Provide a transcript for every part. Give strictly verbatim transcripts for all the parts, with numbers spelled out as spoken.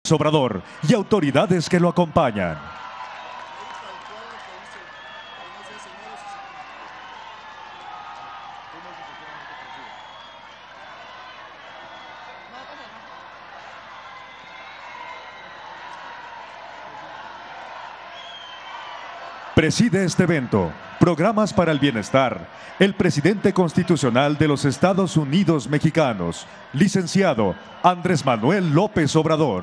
López Obrador y autoridades que lo acompañan. Preside este evento, Programas para el Bienestar, el presidente constitucional de los Estados Unidos Mexicanos, licenciado Andrés Manuel López Obrador.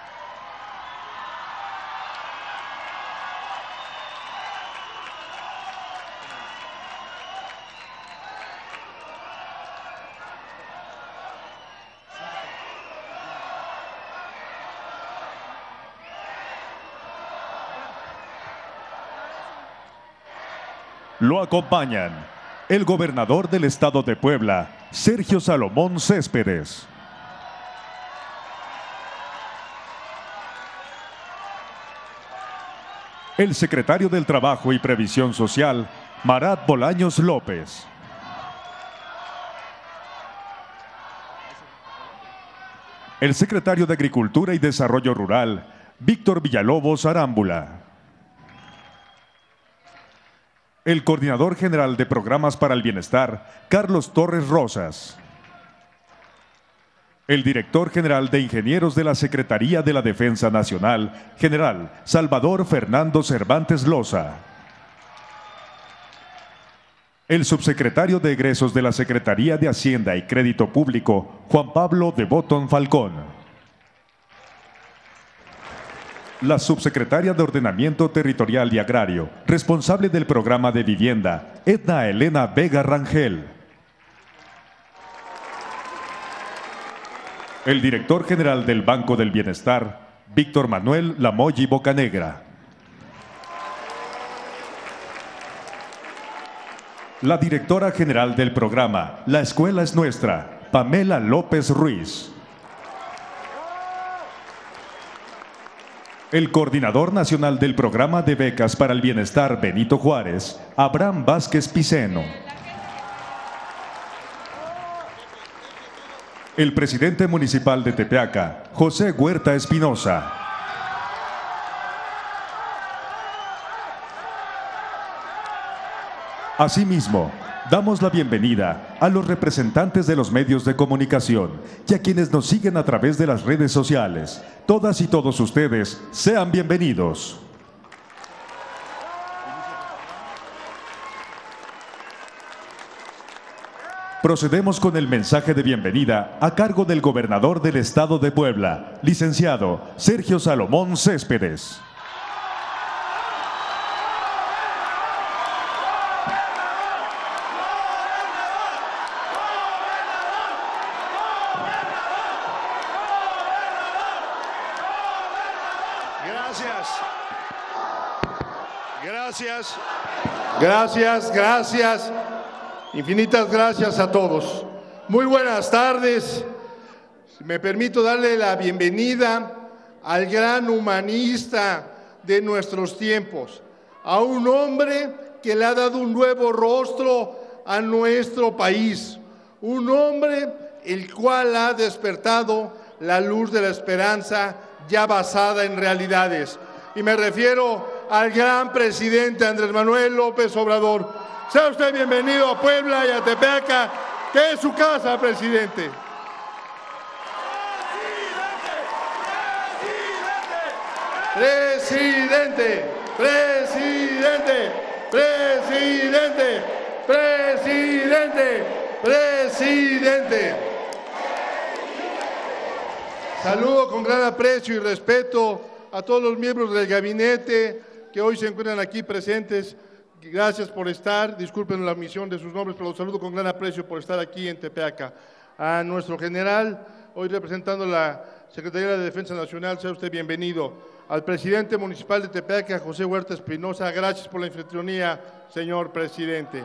Lo acompañan el gobernador del estado de Puebla, Sergio Salomón Céspedes. El secretario del Trabajo y Previsión Social, Marat Bolaños López. El secretario de Agricultura y Desarrollo Rural, Víctor Villalobos Arámbula. El coordinador general de Programas para el Bienestar, Carlos Torres Rosas. El director general de Ingenieros de la Secretaría de la Defensa Nacional, general Salvador Fernando Cervantes Loza. El subsecretario de Egresos de la Secretaría de Hacienda y Crédito Público, Juan Pablo de Botton Falcón. La subsecretaria de Ordenamiento Territorial y Agrario, responsable del programa de vivienda, Edna Elena Vega Rangel. El director general del Banco del Bienestar, Víctor Manuel Lamoyi Bocanegra. La directora general del programa La Escuela es Nuestra, Pamela López Ruiz. El coordinador nacional del Programa de Becas para el Bienestar Benito Juárez, Abraham Vázquez Piceno. El presidente municipal de Tepeaca, José Huerta Espinosa. Asimismo, damos la bienvenida a los representantes de los medios de comunicación y a quienes nos siguen a través de las redes sociales. Todas y todos ustedes, sean bienvenidos. Procedemos con el mensaje de bienvenida a cargo del gobernador del estado de Puebla, licenciado Sergio Salomón Céspedes. Gracias, gracias, gracias, infinitas gracias a todos. Muy buenas tardes. Me permito darle la bienvenida al gran humanista de nuestros tiempos, a un hombre que le ha dado un nuevo rostro a nuestro país, un hombre el cual ha despertado la luz de la esperanza ya basada en realidades. Y me refiero al gran presidente Andrés Manuel López Obrador. Sea usted bienvenido a Puebla y a Tepeaca, que es su casa, presidente. Presidente, presidente, presidente, presidente, presidente. Saludo con gran aprecio y respeto a todos los miembros del gabinete que hoy se encuentran aquí presentes. Gracias por estar, disculpen la omisión de sus nombres, pero los saludo con gran aprecio por estar aquí en Tepeaca. A nuestro general, hoy representando la Secretaría de Defensa Nacional, sea usted bienvenido. Al presidente municipal de Tepeaca, José Huerta Espinosa, gracias por la anfitrionía, señor presidente.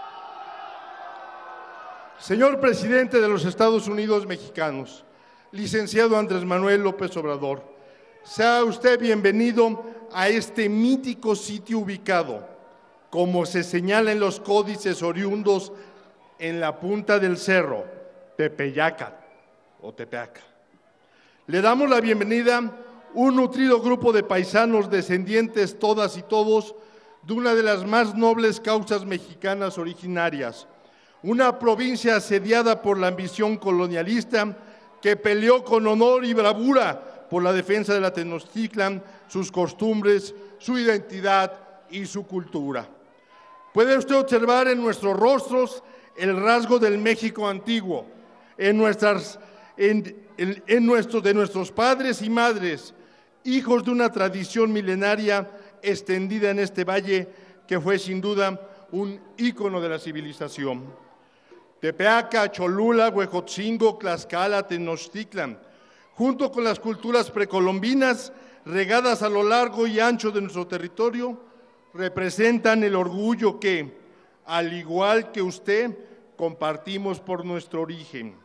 Señor presidente de los Estados Unidos Mexicanos, licenciado Andrés Manuel López Obrador, sea usted bienvenido a este mítico sitio ubicado, como se señala en los códices oriundos, en la punta del cerro, Tepeyaca o Tepeaca. Le damos la bienvenida un nutrido grupo de paisanos descendientes todas y todos de una de las más nobles causas mexicanas originarias, una provincia asediada por la ambición colonialista que peleó con honor y bravura por la defensa de la Tenochtitlan, sus costumbres, su identidad y su cultura. Puede usted observar en nuestros rostros el rasgo del México antiguo, en nuestras, en, en, en nuestros, de nuestros padres y madres, hijos de una tradición milenaria extendida en este valle que fue sin duda un ícono de la civilización. Tepeaca, Cholula, Huejotzingo, Tlaxcala, Tenochtitlan, junto con las culturas precolombinas regadas a lo largo y ancho de nuestro territorio, representan el orgullo que, al igual que usted, compartimos por nuestro origen.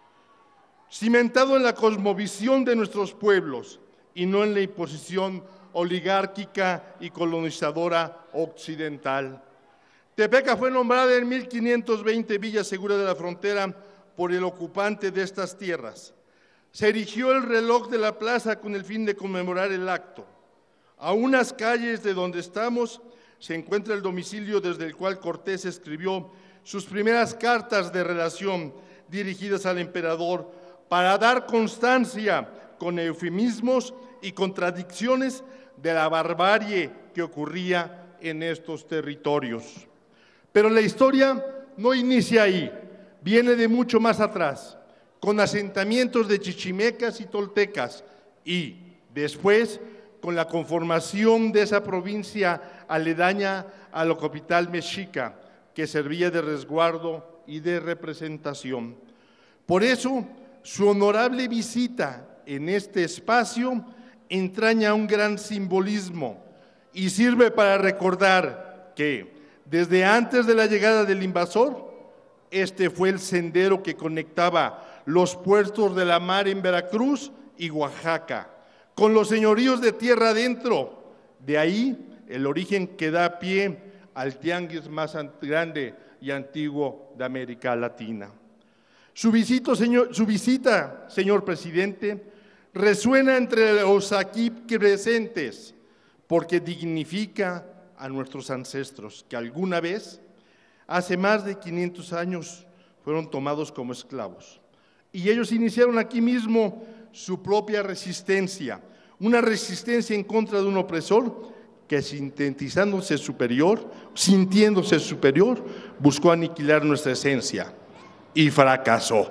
Cimentado en la cosmovisión de nuestros pueblos y no en la imposición oligárquica y colonizadora occidental. Tepeaca fue nombrada en mil quinientos veinte Villa Segura de la Frontera por el ocupante de estas tierras. Se erigió el reloj de la plaza con el fin de conmemorar el acto. A unas calles de donde estamos se encuentra el domicilio desde el cual Cortés escribió sus primeras cartas de relación dirigidas al emperador para dar constancia con eufemismos y contradicciones de la barbarie que ocurría en estos territorios. Pero la historia no inicia ahí, viene de mucho más atrás, con asentamientos de chichimecas y toltecas y, después, con la conformación de esa provincia aledaña a la capital mexica, que servía de resguardo y de representación. Por eso, su honorable visita en este espacio entraña un gran simbolismo y sirve para recordar que, desde antes de la llegada del invasor, este fue el sendero que conectaba los puertos de la mar en Veracruz y Oaxaca, con los señoríos de tierra adentro. De ahí el origen que da pie al tianguis más grande y antiguo de América Latina. Su, visito, señor, su visita, señor presidente, resuena entre los aquí presentes porque dignifica a nuestros ancestros que alguna vez, hace más de quinientos años, fueron tomados como esclavos. Y ellos iniciaron aquí mismo su propia resistencia, una resistencia en contra de un opresor que, sintetizándose superior, sintiéndose superior, buscó aniquilar nuestra esencia y fracasó.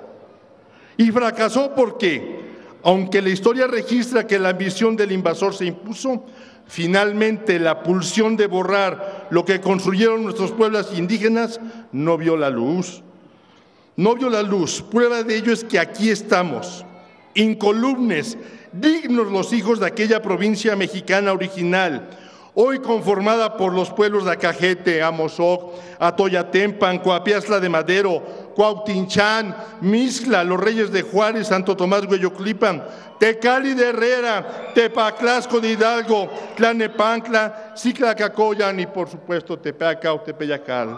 Y fracasó porque, aunque la historia registra que la ambición del invasor se impuso, finalmente la pulsión de borrar lo que construyeron nuestros pueblos indígenas no vio la luz. No vio la luz. Prueba de ello es que aquí estamos, incolumnes, dignos los hijos de aquella provincia mexicana original, hoy conformada por los pueblos de Acajete, Amozoc, Atoyatempan, Coapiazla de Madero, Cuautinchán, Mixla, los Reyes de Juárez, Santo Tomás Hueyoclipan, Tecali de Herrera, Tepaclasco de Hidalgo, Tlanepancla, Ciclacacoyan y por supuesto Tepeaca o Tepeyacal.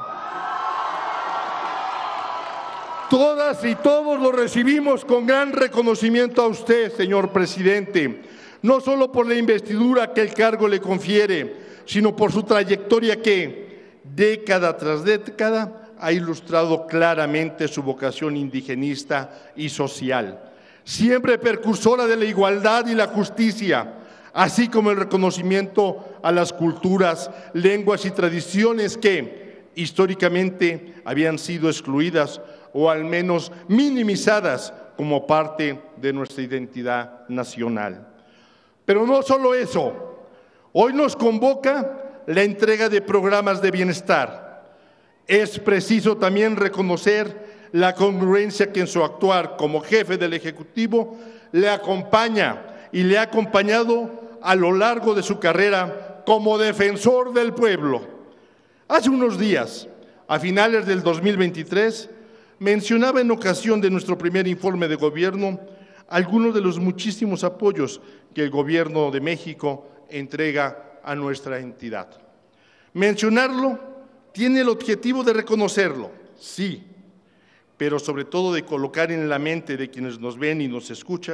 Todas y todos lo recibimos con gran reconocimiento a usted, señor presidente, no solo por la investidura que el cargo le confiere, sino por su trayectoria que, década tras década, ha ilustrado claramente su vocación indigenista y social, siempre precursora de la igualdad y la justicia, así como el reconocimiento a las culturas, lenguas y tradiciones que, históricamente, habían sido excluidas o al menos minimizadas como parte de nuestra identidad nacional. Pero no solo eso, hoy nos convoca la entrega de programas de bienestar. Es preciso también reconocer la congruencia que en su actuar como jefe del Ejecutivo le acompaña y le ha acompañado a lo largo de su carrera como defensor del pueblo. Hace unos días, a finales del dos mil veintitrés, mencionaba en ocasión de nuestro primer informe de gobierno algunos de los muchísimos apoyos que el Gobierno de México entrega a nuestra entidad. Mencionarlo tiene el objetivo de reconocerlo, sí, pero sobre todo de colocar en la mente de quienes nos ven y nos escuchan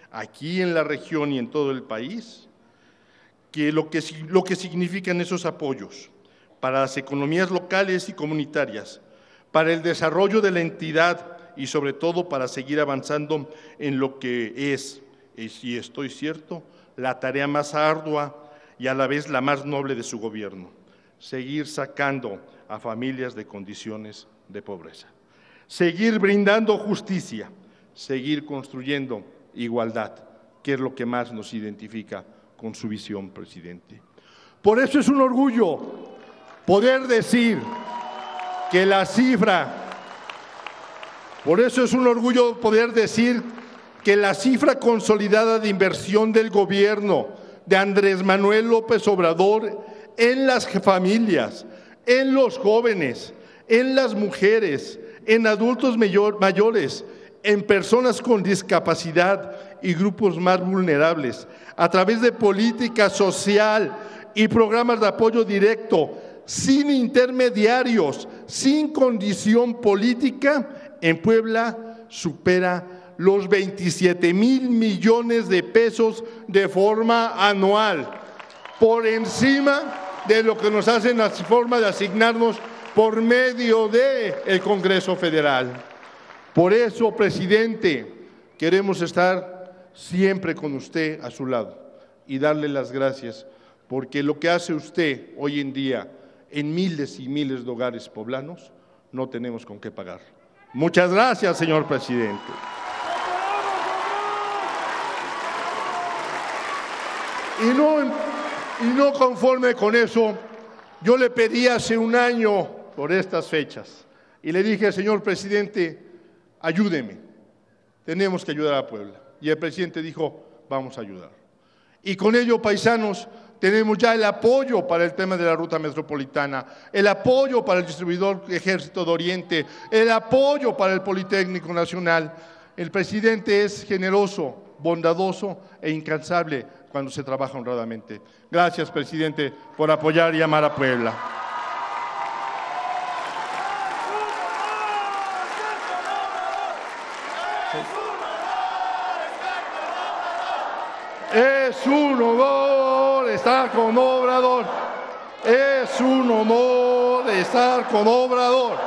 aquí en la región y en todo el país, que lo que, lo que significan esos apoyos para las economías locales y comunitarias, para el desarrollo de la entidad y sobre todo para seguir avanzando en lo que es, y si estoy cierto, la tarea más ardua y a la vez la más noble de su gobierno, seguir sacando a familias de condiciones de pobreza, seguir brindando justicia, seguir construyendo igualdad, que es lo que más nos identifica con su visión, presidente. Por eso es un orgullo poder decir que la cifra, por eso es un orgullo poder decir que la cifra consolidada de inversión del gobierno de Andrés Manuel López Obrador en las familias, en los jóvenes, en las mujeres, en adultos mayor, mayores, en personas con discapacidad y grupos más vulnerables, a través de política social y programas de apoyo directo, sin intermediarios, sin condición política, en Puebla supera los veintisiete mil millones de pesos de forma anual, por encima de lo que nos hacen la forma de asignarnos por medio del Congreso Federal. Por eso, presidente, queremos estar siempre con usted a su lado y darle las gracias, porque lo que hace usted hoy en día en miles y miles de hogares poblanos, no tenemos con qué pagar. Muchas gracias, señor presidente. Y no, y no conforme con eso, yo le pedí hace un año por estas fechas y le dije, señor presidente, ayúdeme, tenemos que ayudar a Puebla. Y el presidente dijo, vamos a ayudar. Y con ello, paisanos, tenemos ya el apoyo para el tema de la ruta metropolitana, el apoyo para el distribuidor Ejército de Oriente, el apoyo para el Politécnico Nacional. El presidente es generoso, bondadoso e incansable cuando se trabaja honradamente. Gracias, presidente, por apoyar y amar a Puebla. Es un honor estar con Obrador. Es un honor estar con Obrador.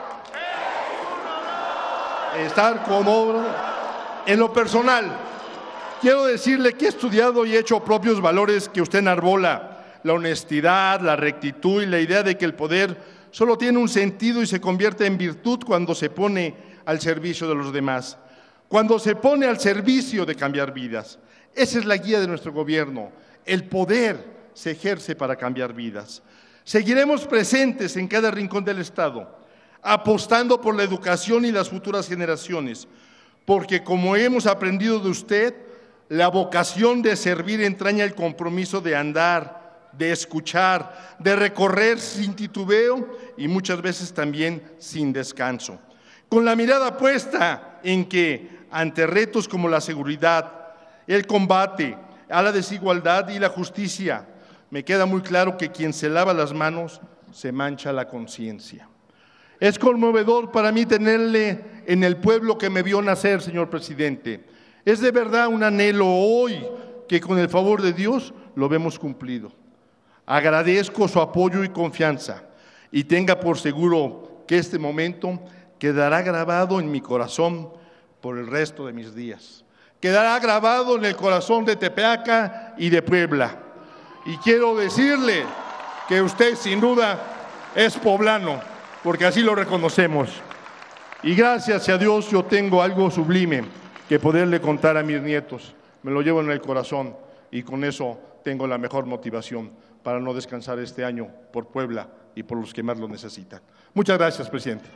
Estar con Obrador. En lo personal, quiero decirle que he estudiado y he hecho propios valores que usted enarbola: la honestidad, la rectitud y la idea de que el poder solo tiene un sentido y se convierte en virtud cuando se pone al servicio de los demás, cuando se pone al servicio de cambiar vidas. Esa es la guía de nuestro gobierno. El poder se ejerce para cambiar vidas. Seguiremos presentes en cada rincón del Estado, apostando por la educación y las futuras generaciones, porque como hemos aprendido de usted, la vocación de servir entraña el compromiso de andar, de escuchar, de recorrer sin titubeo y muchas veces también sin descanso, con la mirada puesta en que ante retos como la seguridad, el combate a la desigualdad y la justicia, me queda muy claro que quien se lava las manos se mancha la conciencia. Es conmovedor para mí tenerle en el pueblo que me vio nacer, señor presidente. Es de verdad un anhelo hoy que con el favor de Dios lo vemos cumplido. Agradezco su apoyo y confianza y tenga por seguro que este momento quedará grabado en mi corazón por el resto de mis días. Quedará grabado en el corazón de Tepeaca y de Puebla. Y quiero decirle que usted sin duda es poblano, porque así lo reconocemos. Y gracias a Dios yo tengo algo sublime que poderle contar a mis nietos. Me lo llevo en el corazón y con eso tengo la mejor motivación para no descansar este año por Puebla y por los que más lo necesitan. Muchas gracias, presidente.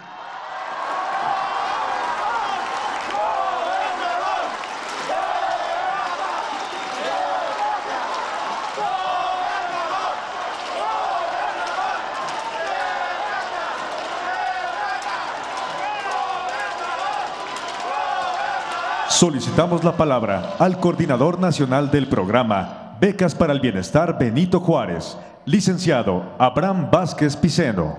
Solicitamos la palabra al coordinador nacional del programa Becas para el Bienestar Benito Juárez, licenciado Abraham Vázquez Piceno.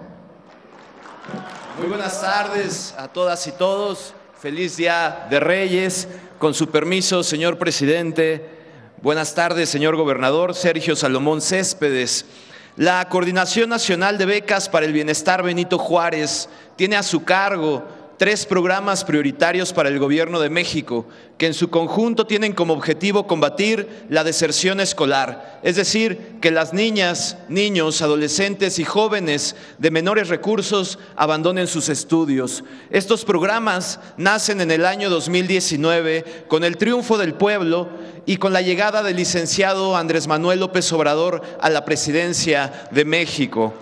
Muy buenas tardes a todas y todos. Feliz Día de Reyes. Con su permiso, señor presidente, buenas tardes, señor gobernador. Sergio Salomón Céspedes. La Coordinación Nacional de Becas para el Bienestar Benito Juárez tiene a su cargo tres programas prioritarios para el Gobierno de México, que en su conjunto tienen como objetivo combatir la deserción escolar, es decir, que las niñas, niños, adolescentes y jóvenes de menores recursos abandonen sus estudios. Estos programas nacen en el año dos mil diecinueve con el triunfo del pueblo y con la llegada del licenciado Andrés Manuel López Obrador a la presidencia de México.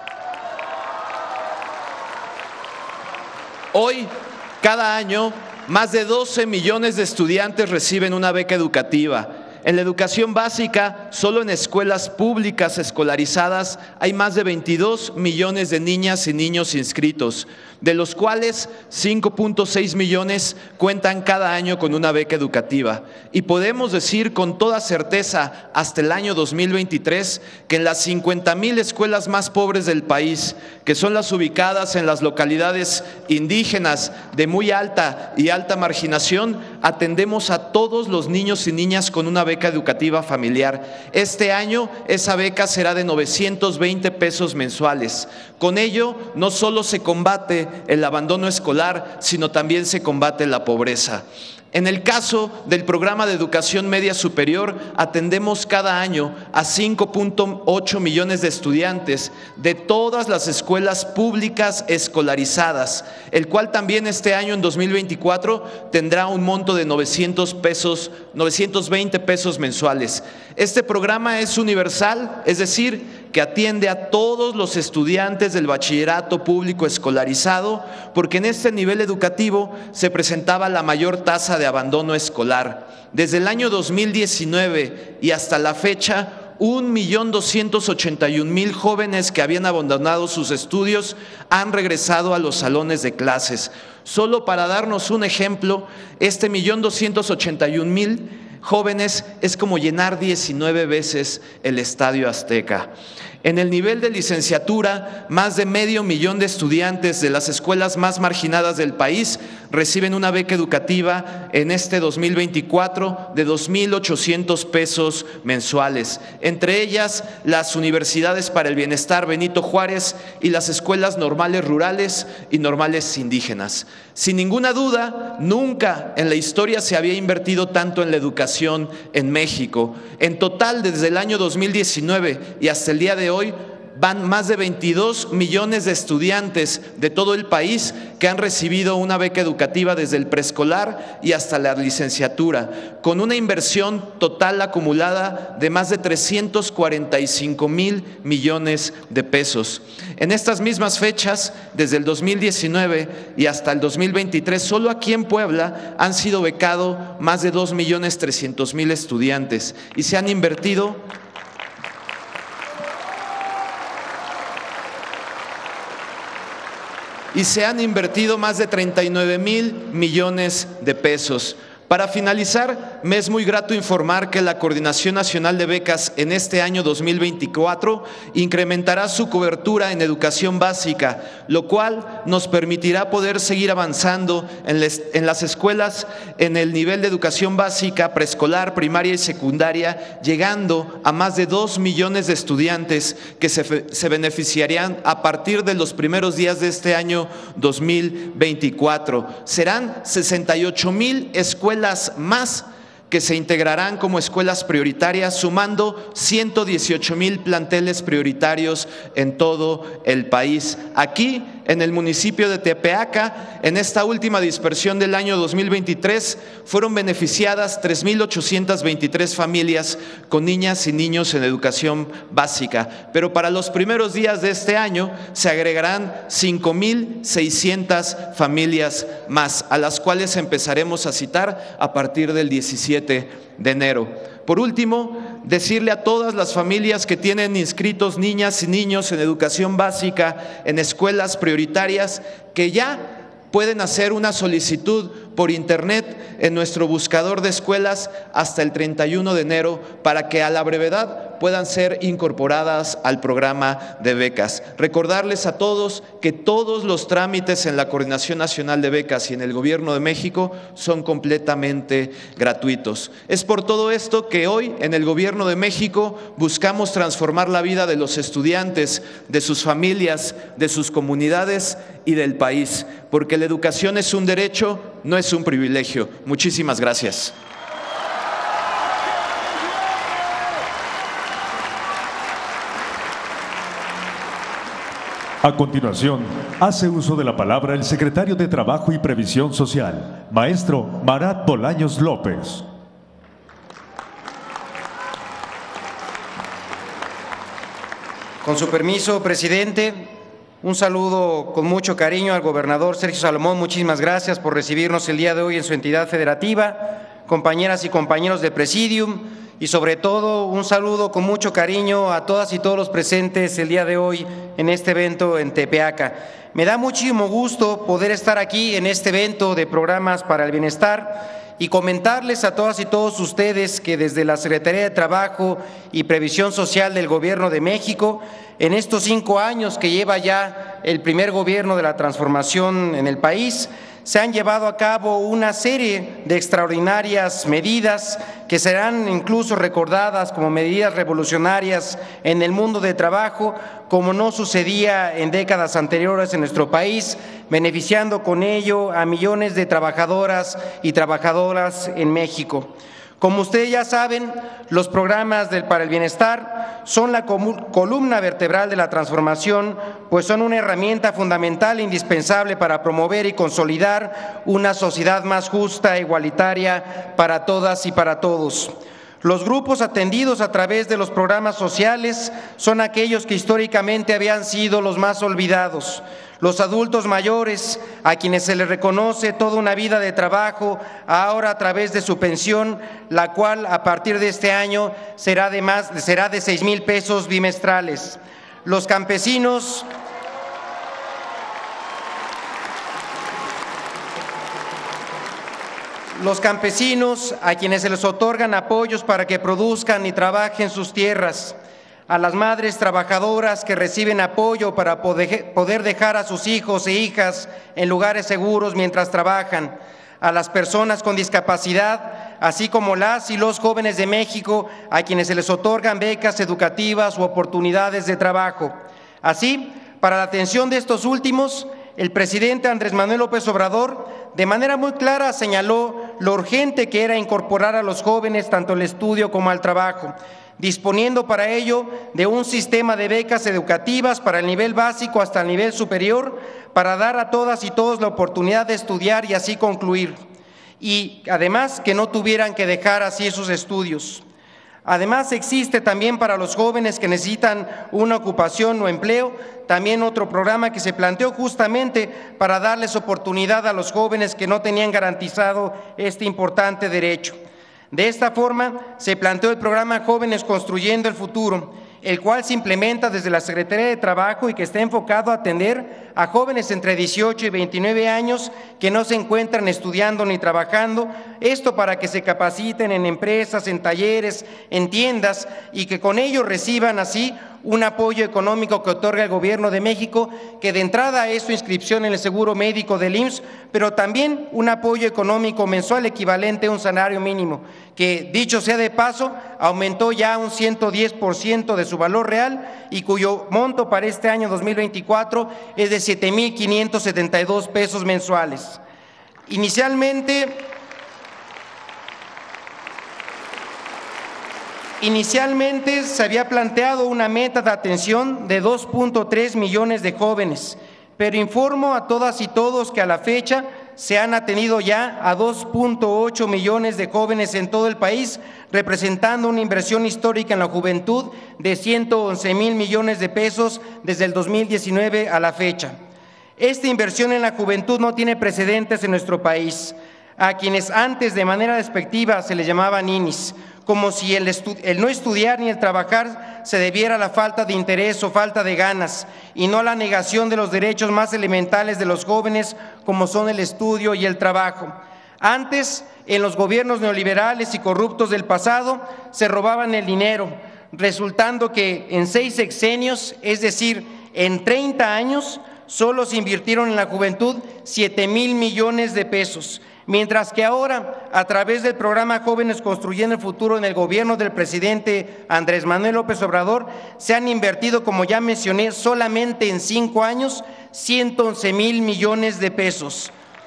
Hoy, cada año, más de doce millones de estudiantes reciben una beca educativa. En la educación básica, solo en escuelas públicas escolarizadas hay más de veintidós millones de niñas y niños inscritos, de los cuales cinco punto seis millones cuentan cada año con una beca educativa. Y podemos decir con toda certeza hasta el año dos mil veintitrés que en las cincuenta mil escuelas más pobres del país, que son las ubicadas en las localidades indígenas de muy alta y alta marginación, atendemos a todos los niños y niñas con una beca educativa familiar. Este año esa beca será de novecientos veinte pesos mensuales. Con ello no solo se combate el abandono escolar, sino también se combate la pobreza. En el caso del programa de educación media superior, atendemos cada año a cinco punto ocho millones de estudiantes de todas las escuelas públicas escolarizadas, el cual también este año, en dos mil veinticuatro, tendrá un monto de novecientos pesos, novecientos veinte pesos mensuales. Este programa es universal, es decir, que atiende a todos los estudiantes del bachillerato público escolarizado, porque en este nivel educativo se presentaba la mayor tasa de abandono escolar. Desde el año dos mil diecinueve y hasta la fecha, un millón doscientos ochenta y un mil jóvenes que habían abandonado sus estudios han regresado a los salones de clases. Solo para darnos un ejemplo, este millón doscientos ochenta y un mil jóvenes es como llenar diecinueve veces el Estadio Azteca. En el nivel de licenciatura, más de medio millón de estudiantes de las escuelas más marginadas del país reciben una beca educativa en este dos mil veinticuatro de dos mil ochocientos pesos mensuales. Entre ellas, las Universidades para el Bienestar Benito Juárez y las escuelas normales rurales y normales indígenas. Sin ninguna duda, nunca en la historia se había invertido tanto en la educación en México. En total, desde el año dos mil diecinueve y hasta el día de hoy, van más de veintidós millones de estudiantes de todo el país que han recibido una beca educativa desde el preescolar y hasta la licenciatura, con una inversión total acumulada de más de trescientos cuarenta y cinco mil millones de pesos. En estas mismas fechas, desde el dos mil diecinueve y hasta el dos mil veintitrés, solo aquí en Puebla han sido becados más de dos millones trescientos mil estudiantes y se han invertido y se han invertido más de treinta y nueve mil millones de pesos. Para finalizar, me es muy grato informar que la Coordinación Nacional de Becas en este año dos mil veinticuatro incrementará su cobertura en educación básica, lo cual nos permitirá poder seguir avanzando en, les, en las escuelas en el nivel de educación básica, preescolar, primaria y secundaria, llegando a más de dos millones de estudiantes que se, se beneficiarían a partir de los primeros días de este año dos mil veinticuatro. Serán sesenta y ocho mil escuelas más que se integrarán como escuelas prioritarias, sumando ciento dieciocho mil planteles prioritarios en todo el país. Aquí, en el municipio de Tepeaca, en esta última dispersión del año dos mil veintitrés, fueron beneficiadas tres mil ochocientas veintitrés familias con niñas y niños en educación básica. Pero para los primeros días de este año se agregarán cinco mil seiscientas familias más, a las cuales empezaremos a citar a partir del diecisiete de enero. Por último, decirle a todas las familias que tienen inscritos niñas y niños en educación básica en escuelas prioritarias que ya pueden hacer una solicitud por internet en nuestro buscador de escuelas hasta el treinta y uno de enero para que a la brevedad puedan ser incorporadas al programa de becas. Recordarles a todos que todos los trámites en la Coordinación Nacional de Becas y en el Gobierno de México son completamente gratuitos. Es por todo esto que hoy en el Gobierno de México buscamos transformar la vida de los estudiantes, de sus familias, de sus comunidades y del país, porque la educación es un derecho, no es un privilegio. Muchísimas gracias. A continuación, hace uso de la palabra el secretario de Trabajo y Previsión Social, maestro Marat Bolaños López. Con su permiso, presidente, un saludo con mucho cariño al gobernador Sergio Salomón. Muchísimas gracias por recibirnos el día de hoy en su entidad federativa, compañeras y compañeros de Presidium, y sobre todo un saludo con mucho cariño a todas y todos los presentes el día de hoy en este evento en Tepeaca. Me da muchísimo gusto poder estar aquí en este evento de programas para el bienestar y comentarles a todas y todos ustedes que desde la Secretaría de Trabajo y Previsión Social del Gobierno de México, en estos cinco años que lleva ya el primer gobierno de la transformación en el país, se han llevado a cabo una serie de extraordinarias medidas que serán incluso recordadas como medidas revolucionarias en el mundo de trabajo, como no sucedía en décadas anteriores en nuestro país, beneficiando con ello a millones de trabajadoras y trabajadoras en México. Como ustedes ya saben, los programas del para el bienestar son la columna vertebral de la transformación, pues son una herramienta fundamental e indispensable para promover y consolidar una sociedad más justa e igualitaria para todas y para todos. Los grupos atendidos a través de los programas sociales son aquellos que históricamente habían sido los más olvidados. Los adultos mayores, a quienes se les reconoce toda una vida de trabajo, ahora a través de su pensión, la cual a partir de este año será de, más, será de seis mil pesos bimestrales. Los campesinos… Los campesinos, a quienes se les otorgan apoyos para que produzcan y trabajen sus tierras, a las madres trabajadoras que reciben apoyo para poder dejar a sus hijos e hijas en lugares seguros mientras trabajan, a las personas con discapacidad, así como las y los jóvenes de México, a quienes se les otorgan becas educativas u oportunidades de trabajo. Así, para la atención de estos últimos, el presidente Andrés Manuel López Obrador de manera muy clara señaló lo urgente que era incorporar a los jóvenes tanto al estudio como al trabajo, disponiendo para ello de un sistema de becas educativas para el nivel básico hasta el nivel superior, para dar a todas y todos la oportunidad de estudiar y así concluir, y además que no tuvieran que dejar así sus estudios. Además, existe también para los jóvenes que necesitan una ocupación o empleo, también otro programa que se planteó justamente para darles oportunidad a los jóvenes que no tenían garantizado este importante derecho. De esta forma, se planteó el programa Jóvenes Construyendo el Futuro, el cual se implementa desde la Secretaría de Trabajo y que está enfocado a atender a jóvenes entre dieciocho y veintinueve años que no se encuentran estudiando ni trabajando, esto para que se capaciten en empresas, en talleres, en tiendas y que con ello reciban así un apoyo económico que otorga el Gobierno de México, que de entrada es su inscripción en el seguro médico del I M S S, pero también un apoyo económico mensual equivalente a un salario mínimo, que dicho sea de paso, aumentó ya un ciento diez por ciento de su valor real y cuyo monto para este año dos mil veinticuatro es de siete mil quinientos setenta y dos pesos mensuales. Inicialmente… Inicialmente se había planteado una meta de atención de dos punto tres millones de jóvenes, pero informo a todas y todos que a la fecha se han atendido ya a dos punto ocho millones de jóvenes en todo el país, representando una inversión histórica en la juventud de ciento once mil millones de pesos desde el dos mil diecinueve a la fecha. Esta inversión en la juventud no tiene precedentes en nuestro país, a quienes antes de manera despectiva se les llamaba ninis, como si el, el no estudiar ni el trabajar se debiera a la falta de interés o falta de ganas, y no a la negación de los derechos más elementales de los jóvenes, como son el estudio y el trabajo. Antes, en los gobiernos neoliberales y corruptos del pasado, se robaban el dinero, resultando que en seis sexenios, es decir, en treinta años, solo se invirtieron en la juventud siete mil millones de pesos, mientras que ahora, a través del programa Jóvenes Construyendo el Futuro en el gobierno del presidente Andrés Manuel López Obrador, se han invertido, como ya mencioné, solamente en cinco años, ciento once mil millones de pesos.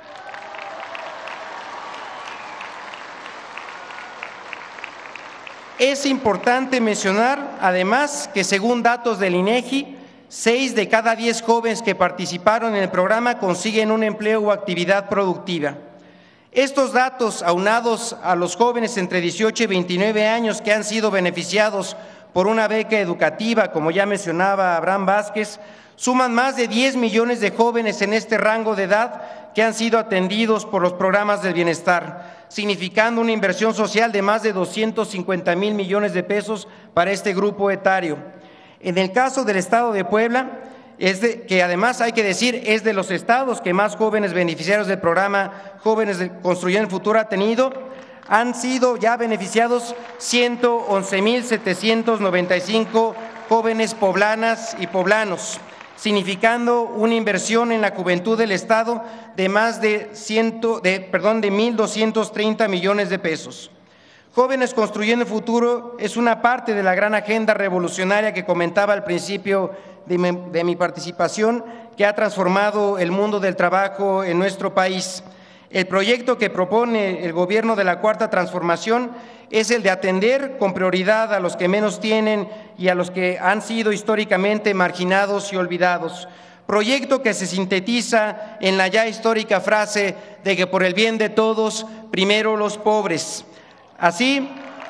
Es importante mencionar, además, que según datos del INEGI, seis de cada diez jóvenes que participaron en el programa consiguen un empleo o actividad productiva. Estos datos, aunados a los jóvenes entre dieciocho y veintinueve años que han sido beneficiados por una beca educativa, como ya mencionaba Abraham Vázquez, suman más de diez millones de jóvenes en este rango de edad que han sido atendidos por los programas del bienestar, significando una inversión social de más de doscientos cincuenta mil millones de pesos para este grupo etario. En el caso del Estado de Puebla, es de, que además hay que decir es de los estados que más jóvenes beneficiarios del programa Jóvenes Construyendo el Futuro ha tenido, han sido ya beneficiados ciento once mil setecientos noventa y cinco jóvenes poblanas y poblanos, significando una inversión en la juventud del Estado de más de, ciento, de, perdón, de mil doscientos treinta millones de pesos. Jóvenes Construyendo el Futuro es una parte de la gran agenda revolucionaria que comentaba al principio de mi, de mi participación, que ha transformado el mundo del trabajo en nuestro país. El proyecto que propone el Gobierno de la Cuarta Transformación es el de atender con prioridad a los que menos tienen y a los que han sido históricamente marginados y olvidados. Proyecto que se sintetiza en la ya histórica frase de que por el bien de todos, primero los pobres. Así,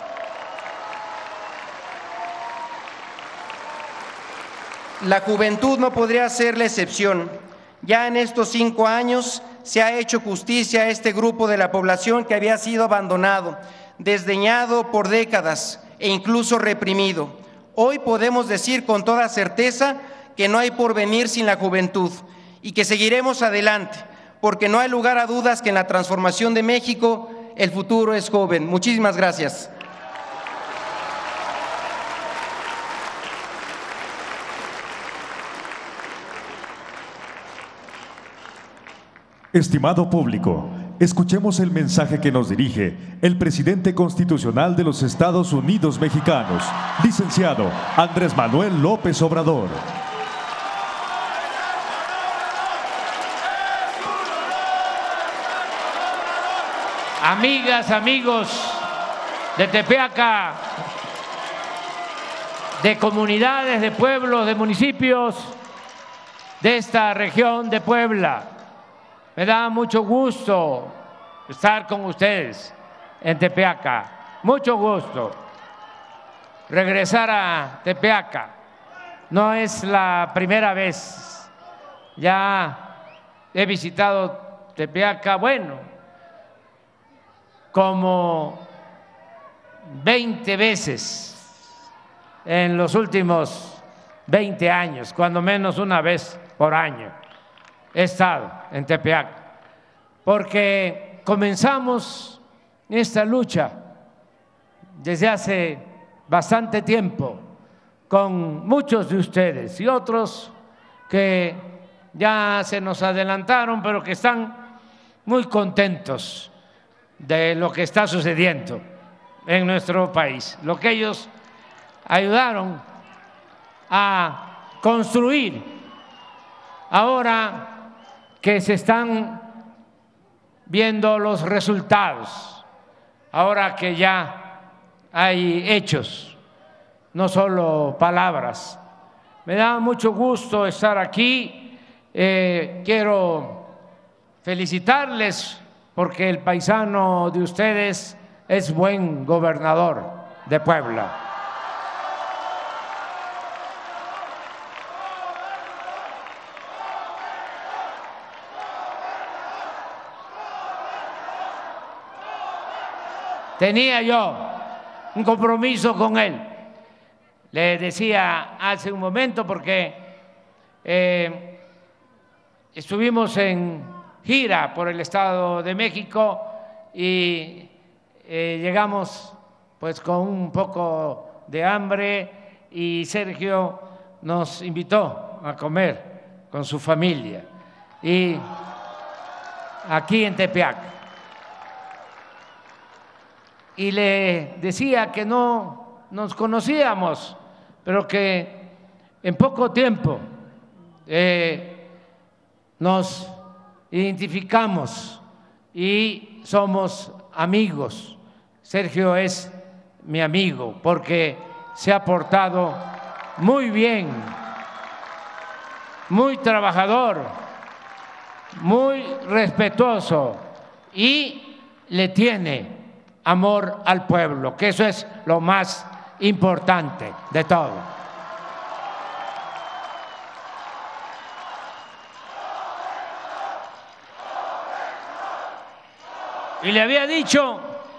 la juventud no podría ser la excepción. Ya en estos cinco años se ha hecho justicia a este grupo de la población que había sido abandonado, desdeñado por décadas e incluso reprimido. Hoy podemos decir con toda certeza que no hay porvenir sin la juventud y que seguiremos adelante, porque no hay lugar a dudas que en la transformación de México el futuro es joven. Muchísimas gracias. Estimado público, escuchemos el mensaje que nos dirige el presidente constitucional de los Estados Unidos mexicanos, licenciado Andrés Manuel López Obrador. Amigas, amigos de Tepeaca, de comunidades, de pueblos, de municipios de esta región de Puebla, me da mucho gusto estar con ustedes en Tepeaca, mucho gusto. Regresar a Tepeaca no es la primera vez, ya he visitado Tepeaca, bueno, como veinte veces en los últimos veinte años, cuando menos una vez por año he estado en Tepeaca, porque comenzamos esta lucha desde hace bastante tiempo con muchos de ustedes y otros que ya se nos adelantaron, pero que están muy contentos de lo que está sucediendo en nuestro país, lo que ellos ayudaron a construir. Ahora que se están viendo los resultados, ahora que ya hay hechos, no solo palabras, me da mucho gusto estar aquí. Eh, quiero felicitarles porque el paisano de ustedes es buen gobernador de Puebla. Tenía yo un compromiso con él. Le decía hace un momento porque eh, estuvimos en gira por el Estado de México y eh, llegamos pues con un poco de hambre y Sergio nos invitó a comer con su familia y aquí en Tepeac. Y le decía que no nos conocíamos, pero que en poco tiempo eh, nos identificamos y somos amigos. Sergio es mi amigo porque se ha portado muy bien, muy trabajador, muy respetuoso y le tiene amor al pueblo, que eso es lo más importante de todo. Y le había dicho,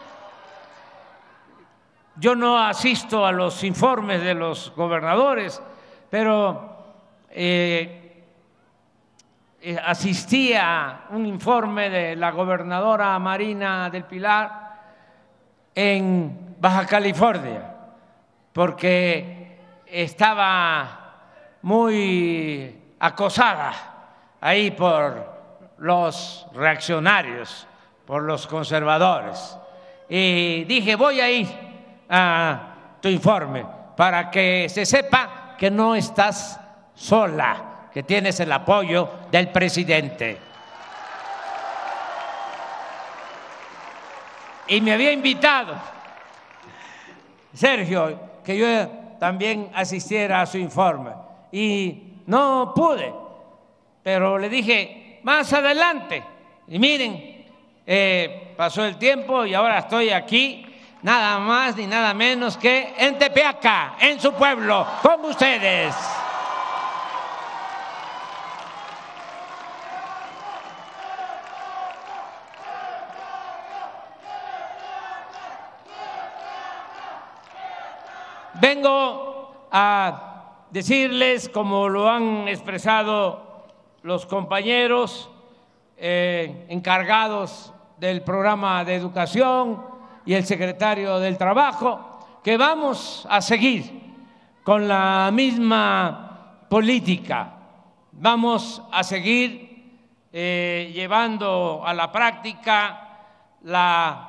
yo no asisto a los informes de los gobernadores, pero eh, eh, asistí a un informe de la gobernadora Marina del Pilar en Baja California, porque estaba muy acosada ahí por los reaccionarios, por los conservadores. Y dije, voy a ir a tu informe para que se sepa que no estás sola, que tienes el apoyo del presidente. Y me había invitado Sergio que yo también asistiera a su informe y no pude, pero le dije más adelante. Y miren, eh, pasó el tiempo y ahora estoy aquí, nada más ni nada menos que en Tepeaca, en su pueblo, con ustedes. Vengo a decirles, como lo han expresado los compañeros eh, encargados del programa de educación y el secretario del Trabajo, que vamos a seguir con la misma política, vamos a seguir eh, llevando a la práctica la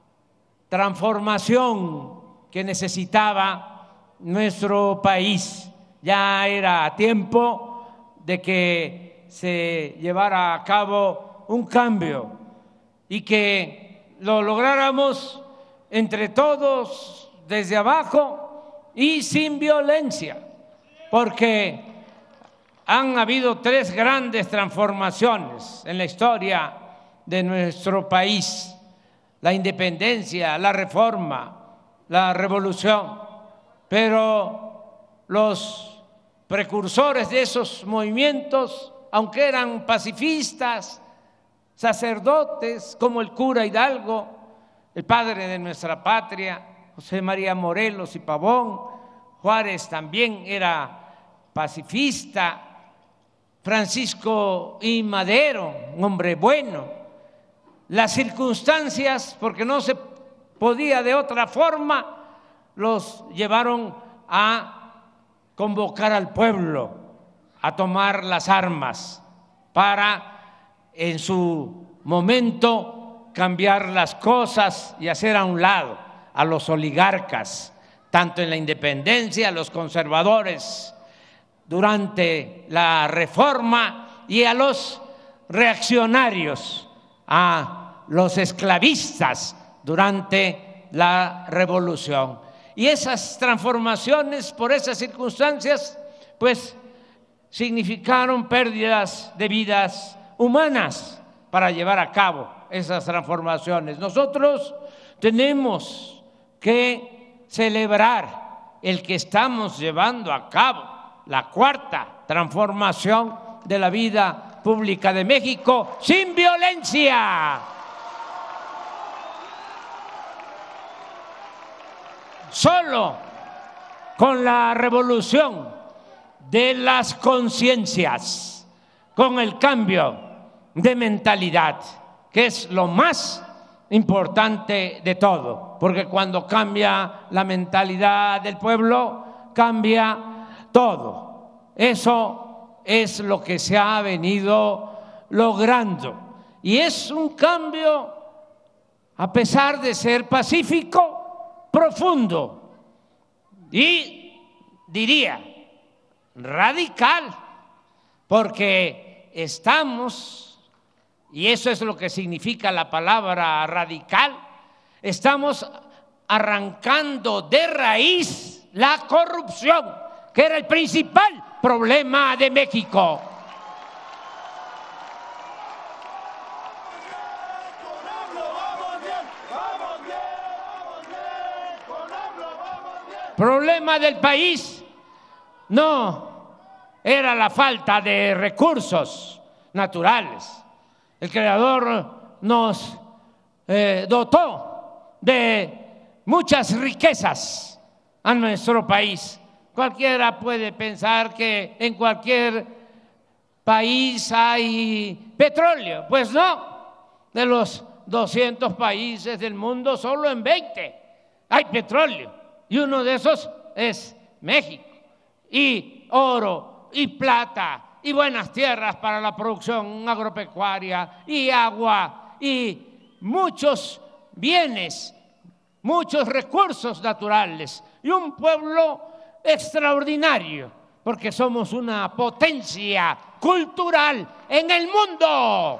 transformación que necesitaba nuestro país. Ya era tiempo de que se llevara a cabo un cambio y que lo lográramos entre todos, desde abajo y sin violencia, porque han habido tres grandes transformaciones en la historia de nuestro país: la independencia, la reforma, la revolución. Pero los precursores de esos movimientos, aunque eran pacifistas, sacerdotes como el cura Hidalgo, el padre de nuestra patria, José María Morelos y Pavón, Juárez también era pacifista, Francisco I. Madero, un hombre bueno. Las circunstancias, porque no se podía de otra forma, los llevaron a convocar al pueblo a tomar las armas para en su momento cambiar las cosas y hacer a un lado a los oligarcas, tanto en la independencia, los conservadores durante la reforma, y a los reaccionarios, a los esclavistas durante la revolución. Y esas transformaciones, por esas circunstancias, pues significaron pérdidas de vidas humanas para llevar a cabo esas transformaciones. Nosotros tenemos que celebrar el que estamos llevando a cabo la cuarta transformación de la vida pública de México sin violencia. Solo con la revolución de las conciencias, con el cambio de mentalidad, que es lo más importante de todo. porque cuando cambia la mentalidad del pueblo, cambia todo. Eso es lo que se ha venido logrando. Y es un cambio, a pesar de ser pacífico, profundo y, diría, radical, porque estamos, y eso es lo que significa la palabra radical, estamos arrancando de raíz la corrupción, que era el principal problema de México. Problema del país no era la falta de recursos naturales. El Creador nos eh, dotó de muchas riquezas a nuestro país. Cualquiera puede pensar que en cualquier país hay petróleo. Pues no, de los doscientos países del mundo, solo en veinte hay petróleo. Y uno de esos es México. Y oro, y plata, y buenas tierras para la producción agropecuaria, y agua, y muchos bienes, muchos recursos naturales, y un pueblo extraordinario, porque somos una potencia cultural en el mundo.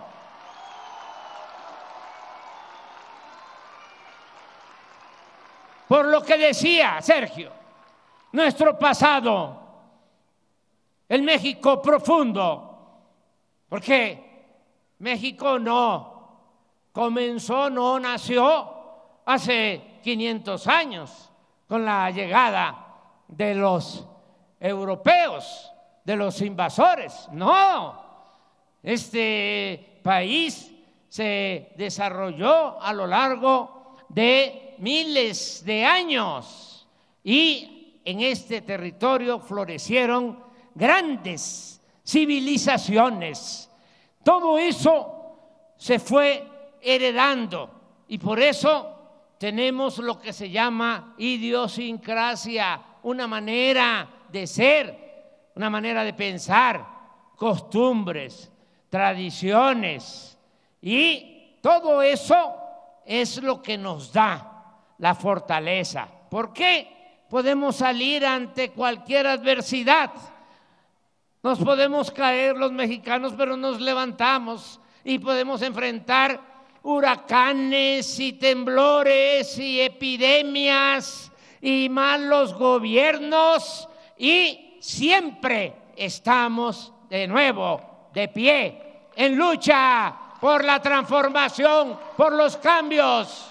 Por lo que decía Sergio, nuestro pasado, el México profundo, porque México no comenzó, no nació hace quinientos años con la llegada de los europeos, de los invasores. No, este país se desarrolló a lo largo de miles de años y en este territorio florecieron grandes civilizaciones. Todo eso se fue heredando y por eso tenemos lo que se llama idiosincrasia, una manera de ser, una manera de pensar, costumbres, tradiciones, y todo eso es lo que nos da la fortaleza. ¿Por qué? Podemos salir ante cualquier adversidad. Nos podemos caer los mexicanos, pero nos levantamos y podemos enfrentar huracanes y temblores y epidemias y malos gobiernos y siempre estamos de nuevo de pie en lucha por la transformación, por los cambios.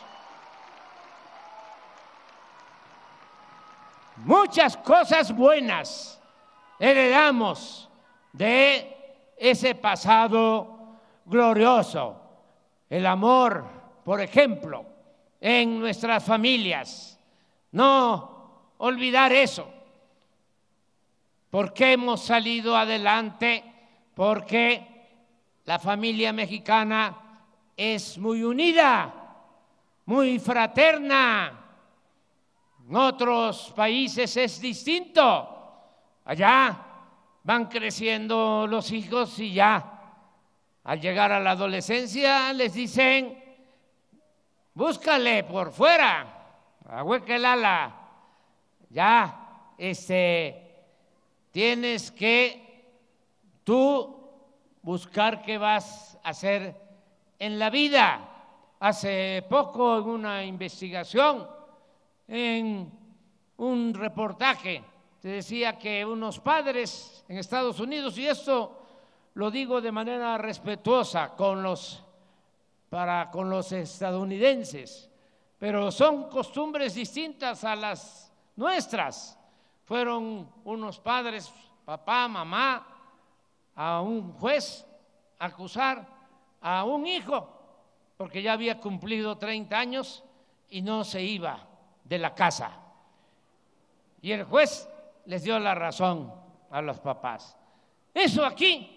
Muchas cosas buenas heredamos de ese pasado glorioso. El amor, por ejemplo, en nuestras familias. No olvidar eso. ¿Por qué hemos salido adelante? Porque la familia mexicana es muy unida, muy fraterna. En otros países es distinto. Allá van creciendo los hijos y ya al llegar a la adolescencia les dicen, búscale por fuera, ahuequelala, ya este, tienes que tú buscar qué vas a hacer en la vida. Hace poco en una investigación, en un reportaje, se decía que unos padres en Estados Unidos, y esto lo digo de manera respetuosa con los, para, con los estadounidenses, pero son costumbres distintas a las nuestras. Fueron unos padres, papá, mamá, a un juez a acusar a un hijo porque ya había cumplido treinta años y no se iba de la casa. Y el juez les dio la razón a los papás. Eso aquí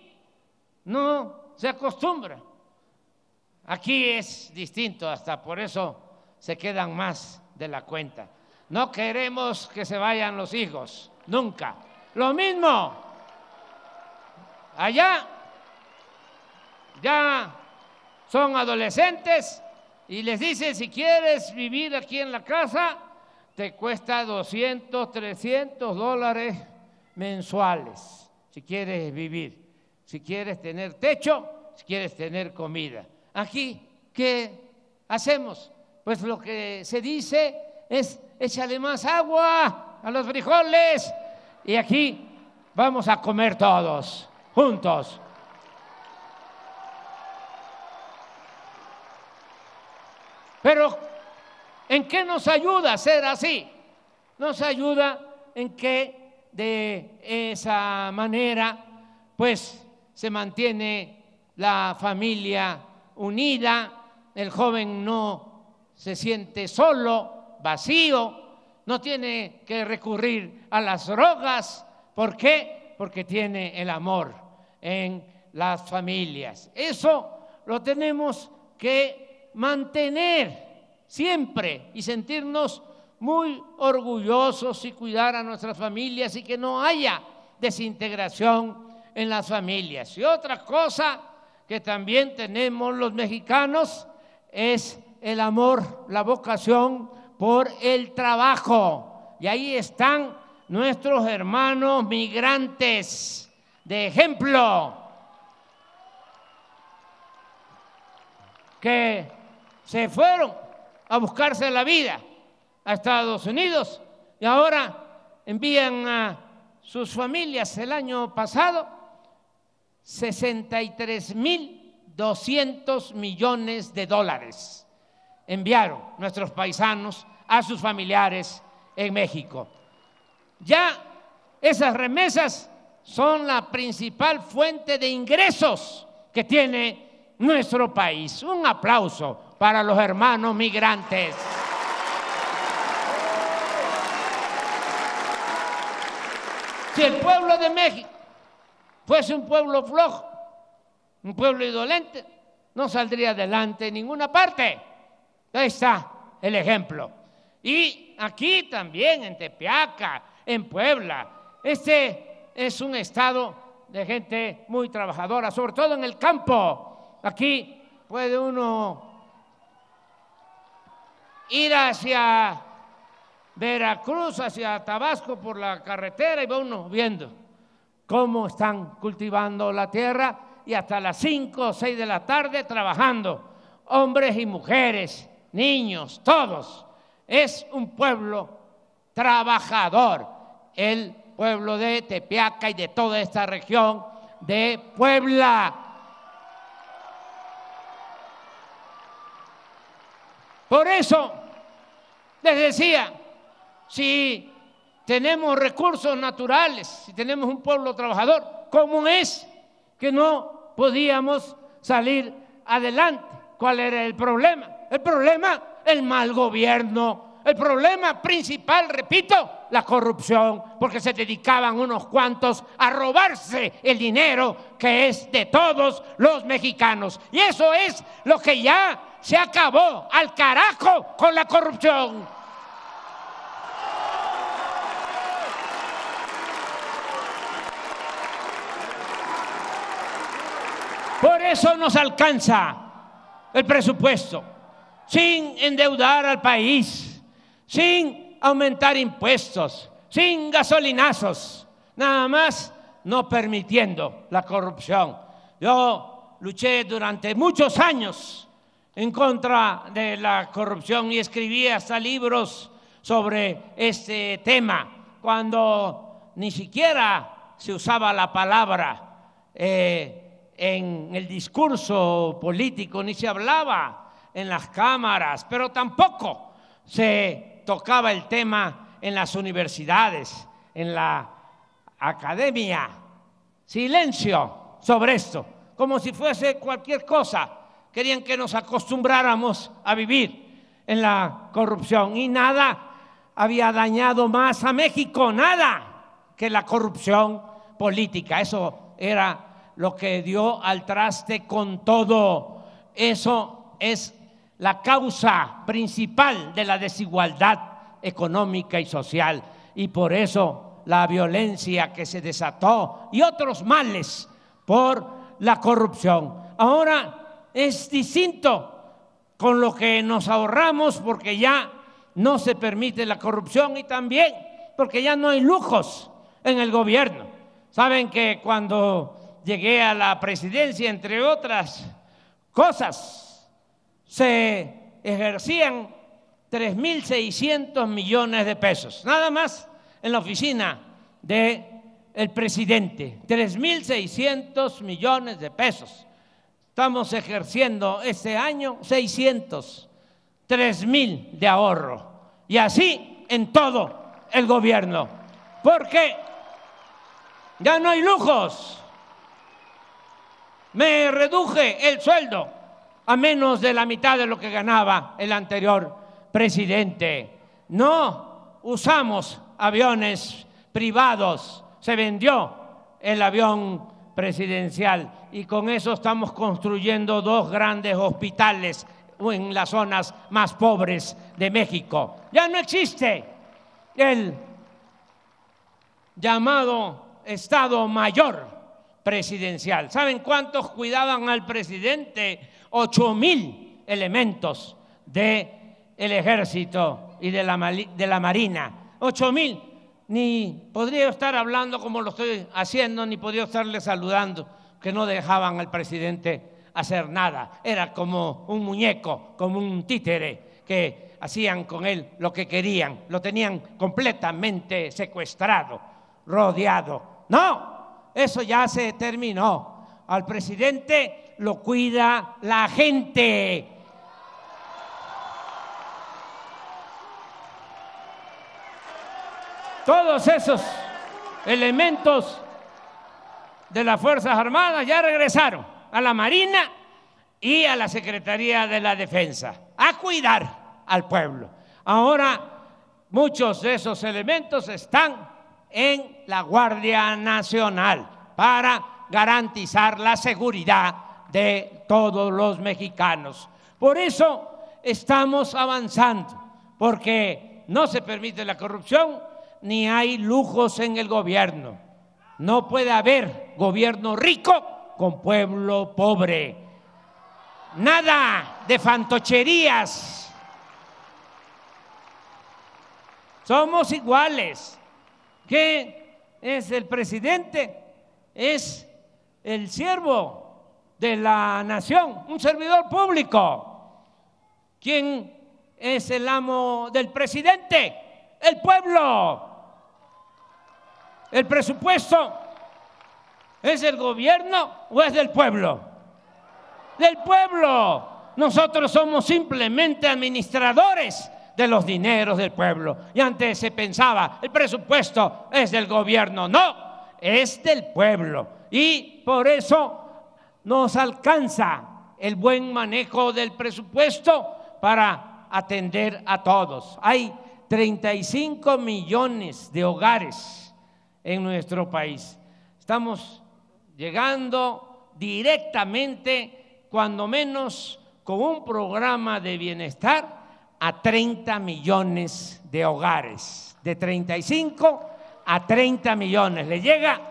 no se acostumbra. Aquí es distinto, hasta por eso se quedan más de la cuenta. No queremos que se vayan los hijos, nunca. Lo mismo, allá ya son adolescentes y les dicen, si quieres vivir aquí en la casa, te cuesta doscientos, trescientos dólares mensuales, si quieres vivir, si quieres tener techo, si quieres tener comida. Aquí, ¿qué hacemos? Pues lo que se dice es, échale más agua a los frijoles y aquí vamos a comer todos, juntos. Pero, ¿en qué nos ayuda ser así? Nos ayuda en que de esa manera, pues, se mantiene la familia unida, el joven no se siente solo, vacío, no tiene que recurrir a las drogas. ¿Por qué? Porque tiene el amor en las familias. Eso lo tenemos que mantener siempre y sentirnos muy orgullosos y cuidar a nuestras familias y que no haya desintegración en las familias. Y otra cosa que también tenemos los mexicanos es el amor, la vocación por el trabajo. Y ahí están nuestros hermanos migrantes de ejemplo, que se fueron a buscarse la vida a Estados Unidos y ahora envían a sus familias. El año pasado, sesenta y tres mil doscientos millones de dólares enviaron nuestros paisanos a sus familiares en México. Ya esas remesas son la principal fuente de ingresos que tiene nuestro país. Un aplauso para los hermanos migrantes. Si el pueblo de México fuese un pueblo flojo, un pueblo indolente, no saldría adelante en ninguna parte. Ahí está el ejemplo. Y aquí también, en Tepeaca, en Puebla, este es un estado de gente muy trabajadora, sobre todo en el campo. Aquí puede uno ir hacia Veracruz, hacia Tabasco por la carretera y va uno viendo cómo están cultivando la tierra y hasta las cinco o seis de la tarde trabajando, hombres y mujeres, niños, todos. Es un pueblo trabajador, el pueblo de Tepeaca y de toda esta región de Puebla. Por eso les decía, si tenemos recursos naturales, si tenemos un pueblo trabajador, ¿cómo es que no podíamos salir adelante? ¿Cuál era el problema? El problema, el mal gobierno. El problema principal, repito, la corrupción, porque se dedicaban unos cuantos a robarse el dinero que es de todos los mexicanos. Y eso es lo que ya se acabó. Al carajo con la corrupción. Por eso nos alcanza el presupuesto, sin endeudar al país, sin aumentar impuestos, sin gasolinazos, nada más no permitiendo la corrupción. Yo luché durante muchos años en contra de la corrupción y escribí hasta libros sobre este tema, cuando ni siquiera se usaba la palabra eh, en el discurso político, ni se hablaba en las cámaras, pero tampoco se tocaba el tema en las universidades, en la academia. Silencio sobre esto, como si fuese cualquier cosa. Querían que nos acostumbráramos a vivir en la corrupción y nada había dañado más a México, nada, que la corrupción política. Eso era lo que dio al traste con todo. Eso es la causa principal de la desigualdad económica y social, y por eso la violencia que se desató y otros males por la corrupción. Ahora es distinto con lo que nos ahorramos, porque ya no se permite la corrupción, y también porque ya no hay lujos en el gobierno. Saben que cuando llegué a la presidencia, entre otras cosas, se ejercían tres mil seiscientos millones de pesos, nada más en la oficina del presidente, tres mil seiscientos millones de pesos. Estamos ejerciendo este año seiscientos, tres mil de ahorro, y así en todo el gobierno, porque ya no hay lujos. Me reduje el sueldo a menos de la mitad de lo que ganaba el anterior presidente. No usamos aviones privados, se vendió el avión presidencial, y con eso estamos construyendo dos grandes hospitales en las zonas más pobres de México. Ya no existe el llamado Estado Mayor presidencial. ¿Saben cuántos cuidaban al presidente? Ocho mil elementos del ejército y de la, de la marina. Ocho mil. Ni podría estar hablando como lo estoy haciendo, ni podría estarle saludando, que no dejaban al presidente hacer nada. Era como un muñeco, como un títere, que hacían con él lo que querían. Lo tenían completamente secuestrado, rodeado. No, eso ya se terminó. Al presidente lo cuida la gente. Todos esos elementos de las Fuerzas Armadas ya regresaron a la Marina y a la Secretaría de la Defensa a cuidar al pueblo. Ahora muchos de esos elementos están en la Guardia Nacional para garantizar la seguridad de todos los mexicanos. Por eso estamos avanzando, porque no se permite la corrupción ni hay lujos en el gobierno. No puede haber gobierno rico con pueblo pobre. Nada de fantocherías. Somos iguales. ¿Qué es el presidente? Es el siervo de la nación, un servidor público. ¿Quién es el amo del presidente? El pueblo. ¿El presupuesto es del gobierno o es del pueblo? Del pueblo. Nosotros somos simplemente administradores de los dineros del pueblo. Y antes se pensaba, el presupuesto es del gobierno. No, es del pueblo. Y por eso nos alcanza el buen manejo del presupuesto para atender a todos. Hay treinta y cinco millones de hogares en nuestro país. Estamos llegando directamente, cuando menos con un programa de bienestar, a treinta millones de hogares. De treinta y cinco a treinta millones. Le llega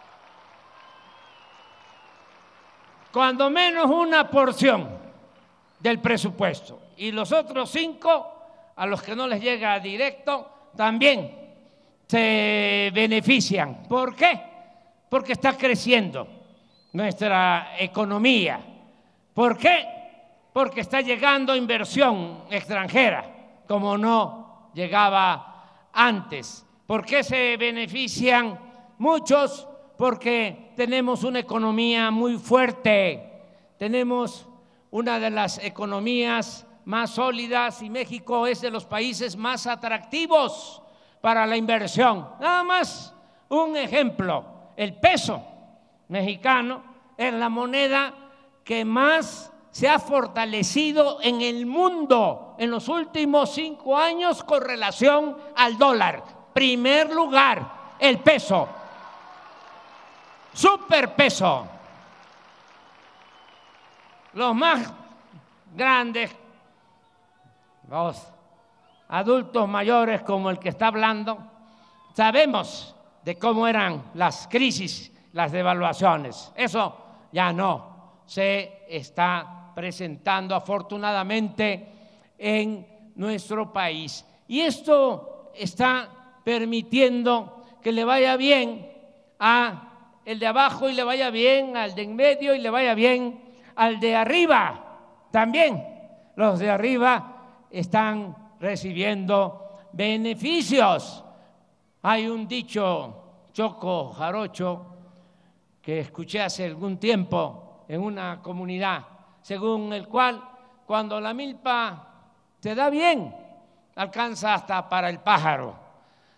cuando menos una porción del presupuesto. Y los otros cinco, a los que no les llega directo, también se benefician. ¿Por qué? Porque está creciendo nuestra economía. ¿Por qué? Porque está llegando inversión extranjera, como no llegaba antes. ¿Por qué se benefician muchos? Porque tenemos una economía muy fuerte, tenemos una de las economías más sólidas y México es de los países más atractivos para la inversión. Nada más un ejemplo, el peso mexicano es la moneda que más se ha fortalecido en el mundo en los últimos cinco años con relación al dólar. Primer lugar, el peso, superpeso. Los más grandes los adultos mayores como el que está hablando, sabemos de cómo eran las crisis, las devaluaciones. Eso ya no se está presentando afortunadamente en nuestro país. Y esto está permitiendo que le vaya bien a el de abajo y le vaya bien al de en medio y le vaya bien al de arriba. También los de arriba están recibiendo beneficios. Hay un dicho choco jarocho que escuché hace algún tiempo en una comunidad, según el cual cuando la milpa te da bien, alcanza hasta para el pájaro.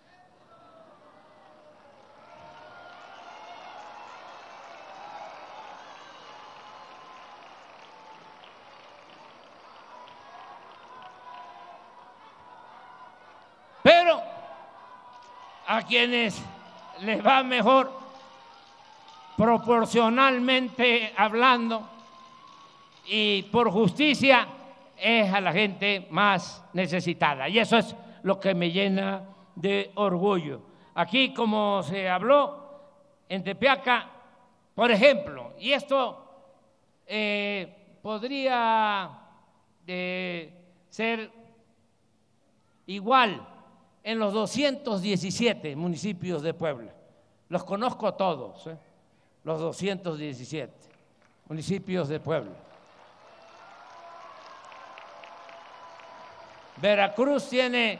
Pero a quienes les va mejor, proporcionalmente hablando y por justicia, es a la gente más necesitada. Y eso es lo que me llena de orgullo. Aquí, como se habló, en Tepeaca, por ejemplo, y esto eh, podría eh, ser igual en los doscientos diecisiete municipios de Puebla. Los conozco todos, ¿eh? Los doscientos diecisiete municipios de Puebla. Veracruz tiene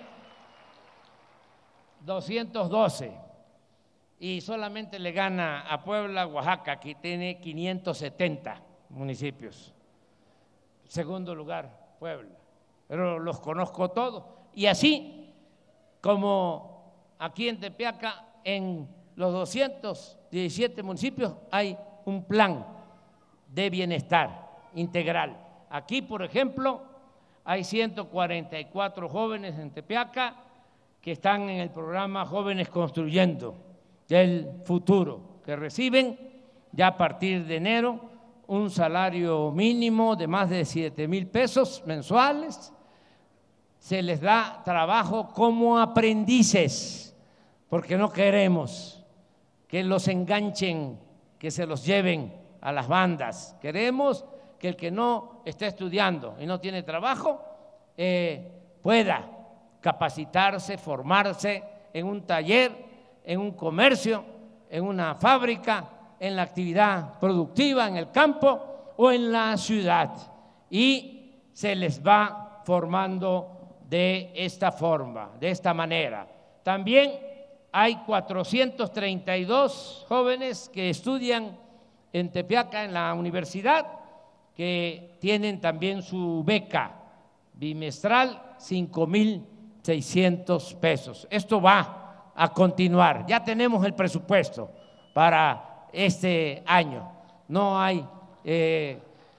doscientos doce y solamente le gana a Puebla, Oaxaca, que tiene quinientos setenta municipios. Segundo lugar, Puebla. Pero los conozco todos. Y así como aquí en Tepeaca, en los doscientos diecisiete municipios hay un plan de bienestar integral. Aquí, por ejemplo, hay ciento cuarenta y cuatro jóvenes en Tepeaca que están en el programa Jóvenes Construyendo el Futuro, que reciben ya a partir de enero un salario mínimo de más de siete mil pesos mensuales. Se les da trabajo como aprendices, porque no queremos que los enganchen, que se los lleven a las bandas. Queremos que el que no está estudiando y no tiene trabajo eh, pueda capacitarse, formarse en un taller, en un comercio, en una fábrica, en la actividad productiva, en el campo o en la ciudad. Y se les va formando de esta forma, de esta manera. También hay cuatrocientos treinta y dos jóvenes que estudian en Tepeaca, en la universidad, que tienen también su beca bimestral, cinco mil seiscientos pesos. Esto va a continuar. Ya tenemos el presupuesto para este año. No hay eh,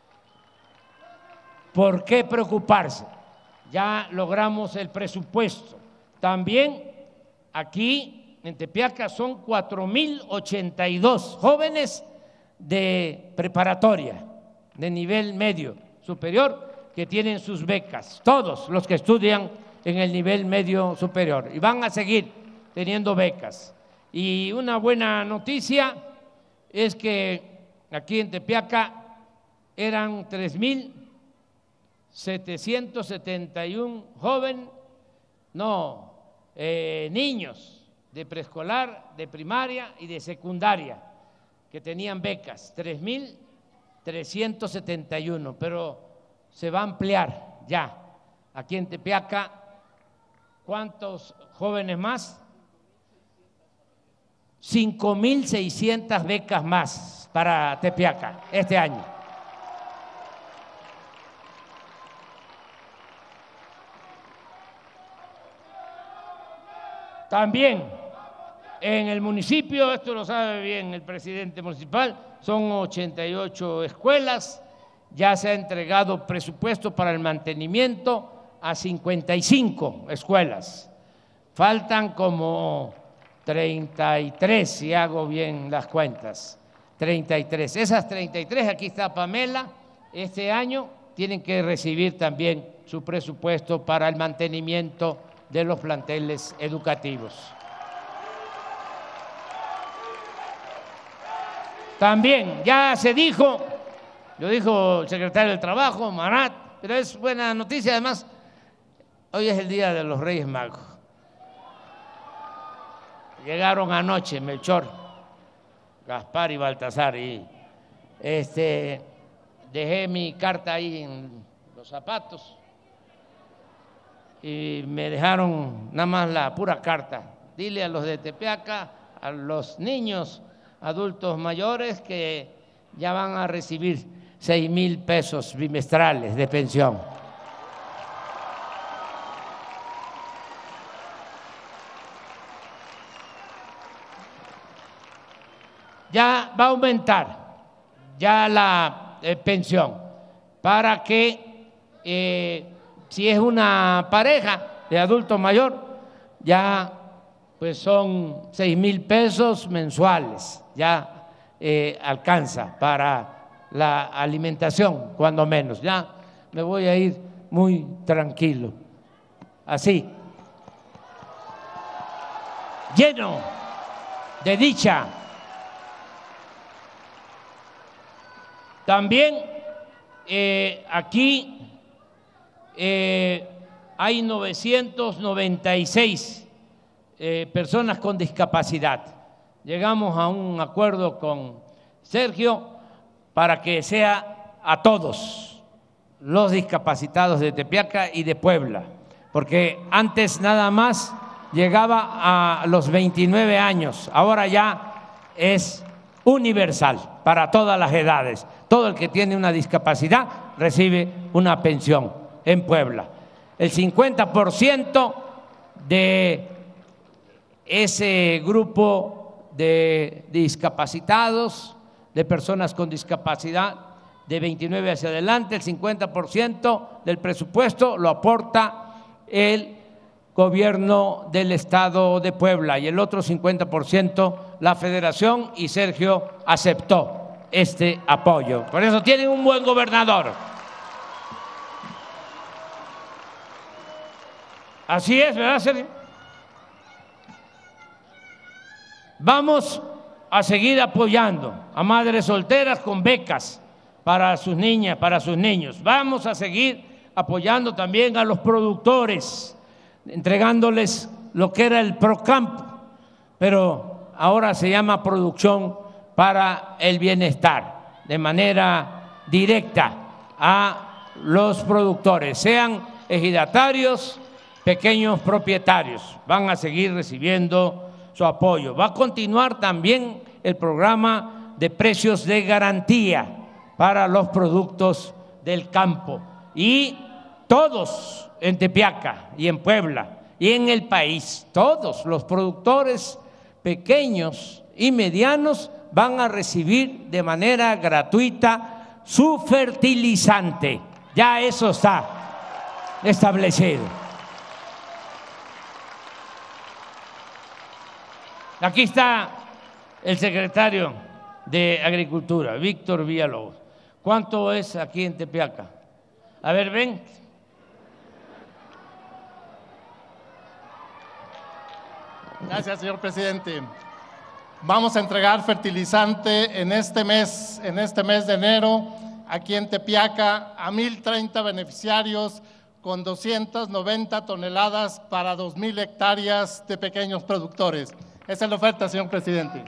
por qué preocuparse. Ya logramos el presupuesto. También aquí en Tepeaca son cuatro mil ochenta y dos jóvenes de preparatoria, de nivel medio superior, que tienen sus becas, todos los que estudian en el nivel medio superior, y van a seguir teniendo becas. Y una buena noticia es que aquí en Tepeaca eran tres mil setecientos setenta y uno jóvenes, no, eh, niños de preescolar, de primaria y de secundaria que tenían becas, tres mil trescientos setenta y uno, pero se va a ampliar ya. Aquí en Tepeaca, ¿cuántos jóvenes más? cinco mil seiscientas becas más para Tepeaca este año. También en el municipio, esto lo sabe bien el presidente municipal, son ochenta y ocho escuelas, ya se ha entregado presupuesto para el mantenimiento a cincuenta y cinco escuelas. Faltan como treinta y tres, si hago bien las cuentas, treinta y tres. Esas treinta y tres, aquí está Pamela, este año tienen que recibir también su presupuesto para el mantenimiento de los planteles educativos. También ya se dijo, lo dijo el secretario del Trabajo, Marat, pero es buena noticia además, hoy es el día de los Reyes Magos. Llegaron anoche Melchor, Gaspar y Baltasar y este, dejé mi carta ahí en los zapatos y me dejaron nada más la pura carta. Dile a los de Tepeaca, a los niños, adultos mayores que ya van a recibir seis mil pesos bimestrales de pensión. Ya va a aumentar ya la eh, pensión para que eh, si es una pareja de adulto mayor ya pues son seis mil pesos mensuales, ya eh, alcanza para la alimentación, cuando menos. Ya me voy a ir muy tranquilo, así, lleno de dicha. También eh, aquí eh, hay novecientos noventa y seis Eh, personas con discapacidad. Llegamos a un acuerdo con Sergio para que sea a todos los discapacitados de Tepeaca y de Puebla, porque antes nada más llegaba a los veintinueve años, ahora ya es universal para todas las edades. Todo el que tiene una discapacidad recibe una pensión en Puebla. El cincuenta por ciento de ese grupo de discapacitados, de personas con discapacidad de veintinueve hacia adelante, el cincuenta por ciento del presupuesto lo aporta el gobierno del Estado de Puebla y el otro cincuenta por ciento la Federación, y Sergio aceptó este apoyo. Por eso tienen un buen gobernador. Así es, ¿verdad, Sergio? Vamos a seguir apoyando a madres solteras con becas para sus niñas, para sus niños. Vamos a seguir apoyando también a los productores, entregándoles lo que era el Procampo, pero ahora se llama Producción para el Bienestar, de manera directa a los productores, sean ejidatarios, pequeños propietarios, van a seguir recibiendo su apoyo. Va a continuar también el programa de precios de garantía para los productos del campo, y todos en Tepeaca y en Puebla y en el país, todos los productores pequeños y medianos van a recibir de manera gratuita su fertilizante. Ya eso está establecido. Aquí está el secretario de Agricultura, Víctor Villalobos. ¿Cuánto es aquí en Tepeaca? A ver, ven. Gracias, señor presidente. Vamos a entregar fertilizante en este mes, en este mes de enero, aquí en Tepeaca, a mil treinta beneficiarios con doscientas noventa toneladas para dos mil hectáreas de pequeños productores. Esa es la oferta, señor presidente.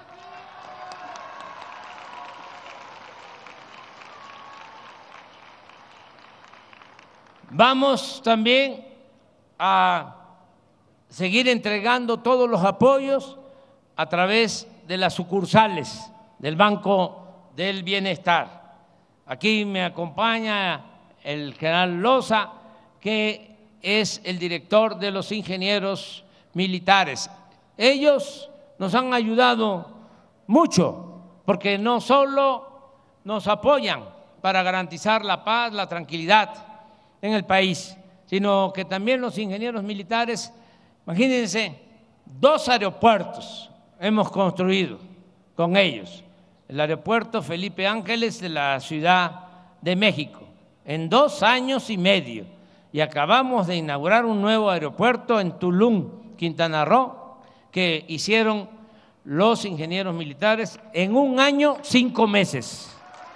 Vamos también a seguir entregando todos los apoyos a través de las sucursales del Banco del Bienestar. Aquí me acompaña el general Loza, que es el director de los ingenieros militares. Ellos nos han ayudado mucho, porque no solo nos apoyan para garantizar la paz, la tranquilidad en el país, sino que también los ingenieros militares, imagínense, dos aeropuertos hemos construido con ellos. El aeropuerto Felipe Ángeles de la Ciudad de México, en dos años y medio. y acabamos de inaugurar un nuevo aeropuerto en Tulum, Quintana Roo, que hicieron los ingenieros militares en un año, cinco meses.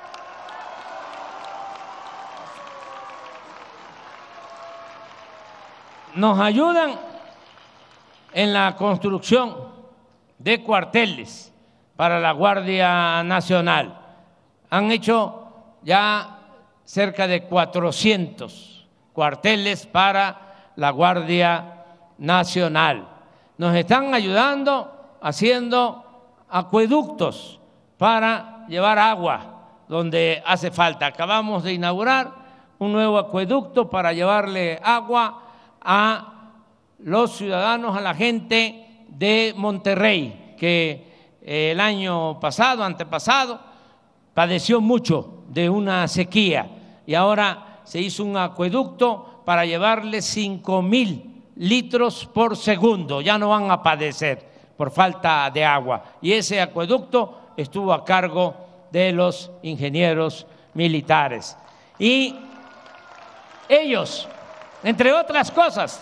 Nos ayudan en la construcción de cuarteles para la Guardia Nacional. Han hecho ya cerca de cuatrocientos cuarteles para la Guardia Nacional. Nos están ayudando haciendo acueductos para llevar agua donde hace falta. Acabamos de inaugurar un nuevo acueducto para llevarle agua a los ciudadanos, a la gente de Monterrey, que el año pasado, antepasado, padeció mucho de una sequía y ahora se hizo un acueducto para llevarle cinco mil litros por segundo. Ya no van a padecer por falta de agua. Y ese acueducto estuvo a cargo de los ingenieros militares. Y ellos, entre otras cosas,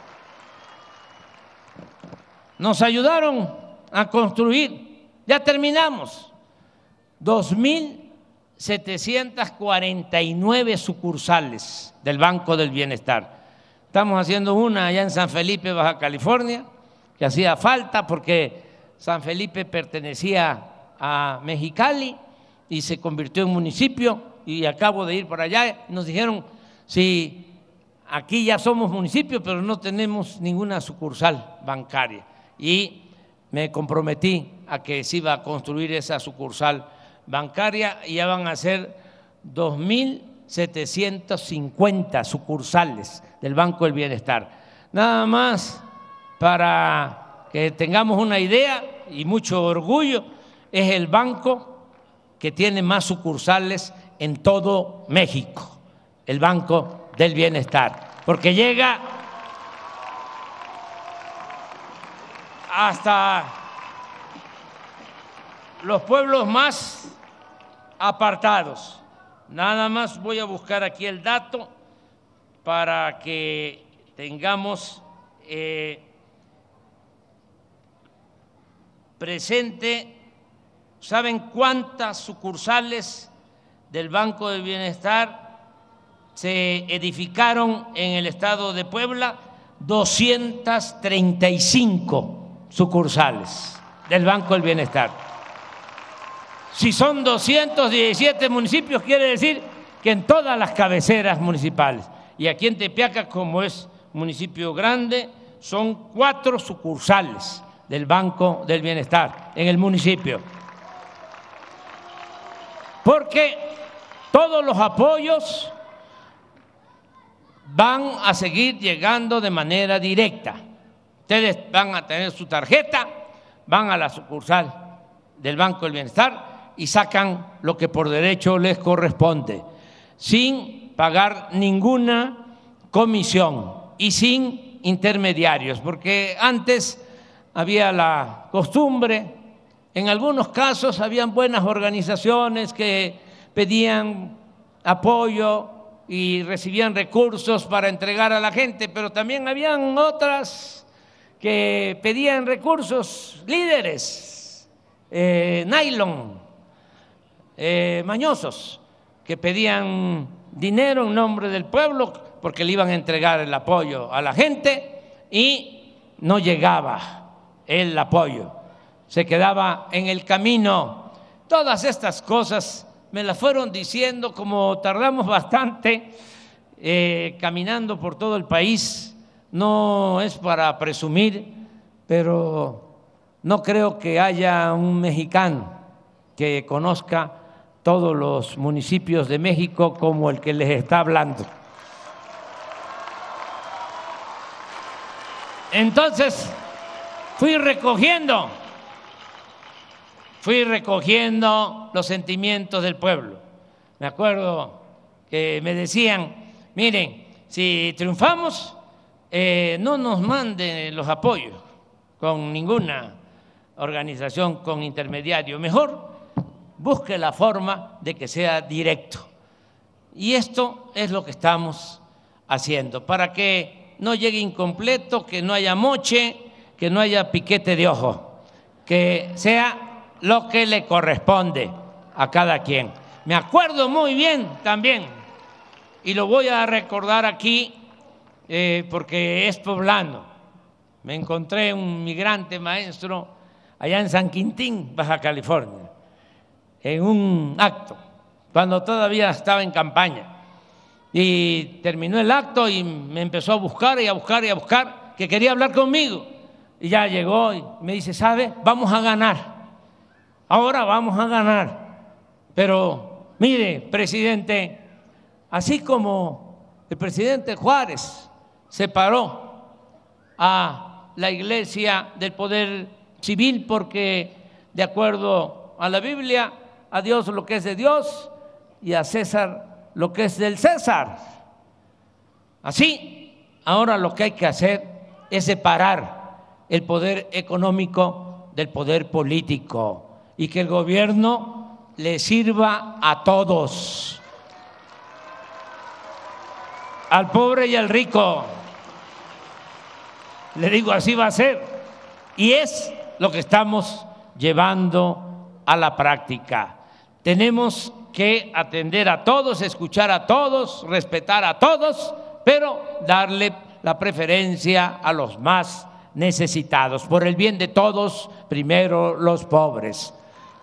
nos ayudaron a construir, ya terminamos, dos mil setecientas cuarenta y nueve sucursales del Banco del Bienestar. Estamos haciendo una allá en San Felipe, Baja California, que hacía falta porque San Felipe pertenecía a Mexicali y se convirtió en municipio, y acabo de ir por allá. Nos dijeron, si aquí ya somos municipio, pero no tenemos ninguna sucursal bancaria. Y me comprometí a que se iba a construir esa sucursal bancaria y ya van a ser dos mil setecientas cincuenta sucursales del Banco del Bienestar. Nada más para que tengamos una idea y mucho orgullo, es el banco que tiene más sucursales en todo México, el Banco del Bienestar, porque llega hasta los pueblos más apartados. Nada más voy a buscar aquí el dato para que tengamos eh, presente. ¿Saben cuántas sucursales del Banco del Bienestar se edificaron en el estado de Puebla? doscientas treinta y cinco sucursales del Banco del Bienestar. Si son doscientos diecisiete municipios, quiere decir que en todas las cabeceras municipales. Y aquí en Tepeaca, como es municipio grande, son cuatro sucursales del Banco del Bienestar en el municipio. Porque todos los apoyos van a seguir llegando de manera directa. Ustedes van a tener su tarjeta, van a la sucursal del Banco del Bienestar y sacan lo que por derecho les corresponde, sin pagar ninguna comisión y sin intermediarios, porque antes había la costumbre, en algunos casos habían buenas organizaciones que pedían apoyo y recibían recursos para entregar a la gente, pero también habían otras que pedían recursos, líderes, eh, nylon, eh, mañosos, que pedían dinero en nombre del pueblo porque le iban a entregar el apoyo a la gente y no llegaba el apoyo, se quedaba en el camino. Todas estas cosas me las fueron diciendo, como tardamos bastante eh, caminando por todo el país. No es para presumir, pero no creo que haya un mexicano que conozca todos los municipios de México como el que les está hablando. Entonces, fui recogiendo, fui recogiendo los sentimientos del pueblo. Me acuerdo que me decían, miren, si triunfamos, eh, no nos manden los apoyos con ninguna organización, con intermediario. Mejor busque la forma de que sea directo. Y esto es lo que estamos haciendo, para que no llegue incompleto, que no haya moche, que no haya piquete de ojo, que sea lo que le corresponde a cada quien. Me acuerdo muy bien también, y lo voy a recordar aquí eh, porque es poblano. Me encontré un migrante maestro allá en San Quintín, Baja California, en un acto, cuando todavía estaba en campaña. Y terminó el acto y me empezó a buscar y a buscar y a buscar, que quería hablar conmigo. Y ya llegó y me dice, ¿sabe? Vamos a ganar. Ahora vamos a ganar. Pero mire, presidente, así como el presidente Juárez separó a la iglesia del poder civil porque de acuerdo a la Biblia, a Dios lo que es de Dios y a César lo que es del César. Así, ahora lo que hay que hacer es separar el poder económico del poder político y que el gobierno le sirva a todos, al pobre y al rico. Le digo, así va a ser. Y es lo que estamos llevando a la práctica. Tenemos que atender a todos, escuchar a todos, respetar a todos, pero darle la preferencia a los más necesitados. Por el bien de todos, primero los pobres.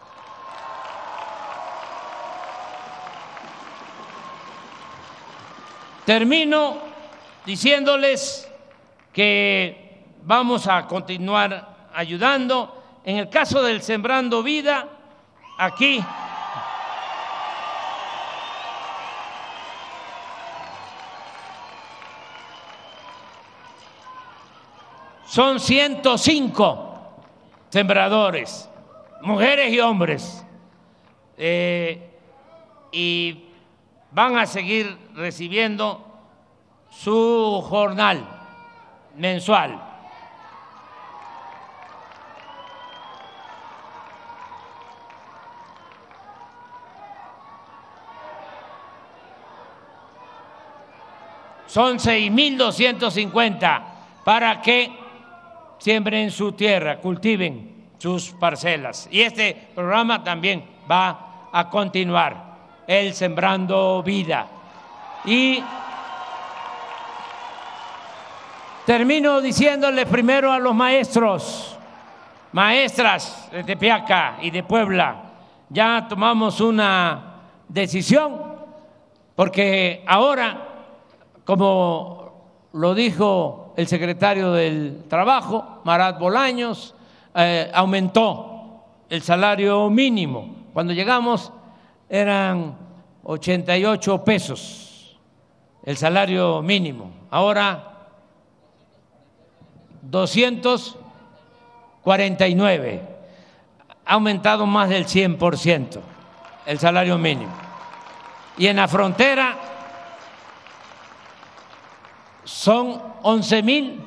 Termino diciéndoles que vamos a continuar ayudando. En el caso del Sembrando Vida, aquí son ciento cinco sembradores, mujeres y hombres, eh, y van a seguir recibiendo su jornal mensual. Son seis mil doscientos cincuenta para que siembren su tierra, cultiven sus parcelas. Y este programa también va a continuar, el Sembrando Vida. Y termino diciéndole primero a los maestros, maestras de Tepeaca y de Puebla, ya tomamos una decisión, porque ahora, como lo dijo el secretario del Trabajo, Marat Bolaños, eh, aumentó el salario mínimo. Cuando llegamos eran ochenta y ocho pesos el salario mínimo, ahora doscientos cuarenta y nueve, ha aumentado más del cien por ciento el salario mínimo. Y en la frontera son once mil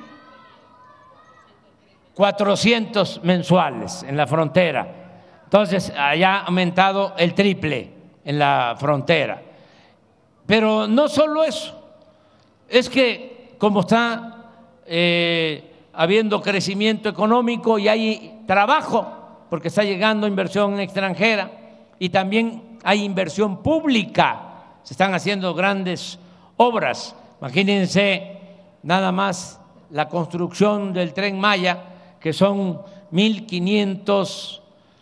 cuatrocientos mensuales en la frontera. Entonces, allá ha aumentado el triple en la frontera. Pero no solo eso, es que como está eh, habiendo crecimiento económico y hay trabajo, porque está llegando inversión extranjera y también hay inversión pública, se están haciendo grandes obras. Imagínense nada más la construcción del Tren Maya, que son mil quinientos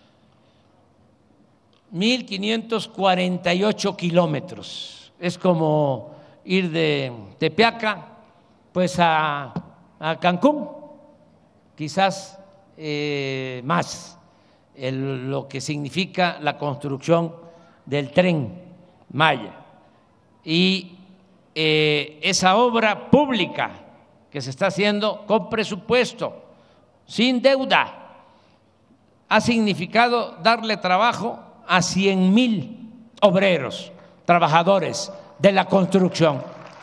cuarenta y ocho kilómetros. Es como ir de Tepeaca pues a, a Cancún, quizás eh, más el, lo que significa la construcción del Tren Maya. Y eh, esa obra pública que se está haciendo con presupuesto, sin deuda, ha significado darle trabajo a cien mil obreros, trabajadores de la construcción.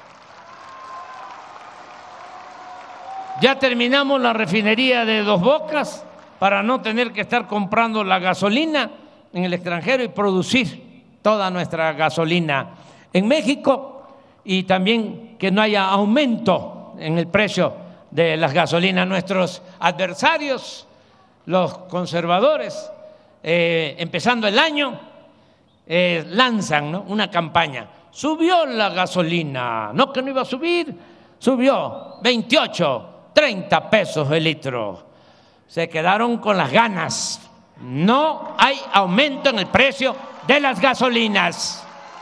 Ya terminamos la refinería de Dos Bocas para no tener que estar comprando la gasolina en el extranjero y producir toda nuestra gasolina en México. y también que no haya aumento en el precio de las gasolinas. Nuestros adversarios, los conservadores, eh, empezando el año, eh, lanzan, ¿no?, una campaña. Subió la gasolina, no que no iba a subir, subió veintiocho, treinta pesos el litro. Se quedaron con las ganas. No hay aumento en el precio de las gasolinas.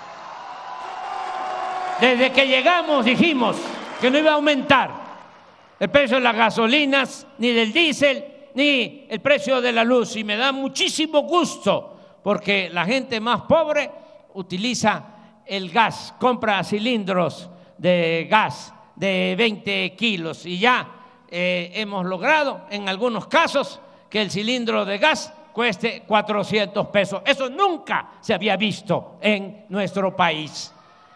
Desde que llegamos dijimos que no iba a aumentar el precio de las gasolinas, ni del diésel, ni el precio de la luz. Y me da muchísimo gusto porque la gente más pobre utiliza el gas, compra cilindros de gas de veinte kilos y ya eh, hemos logrado en algunos casos que el cilindro de gas cueste cuatrocientos pesos. Eso nunca se había visto en nuestro país.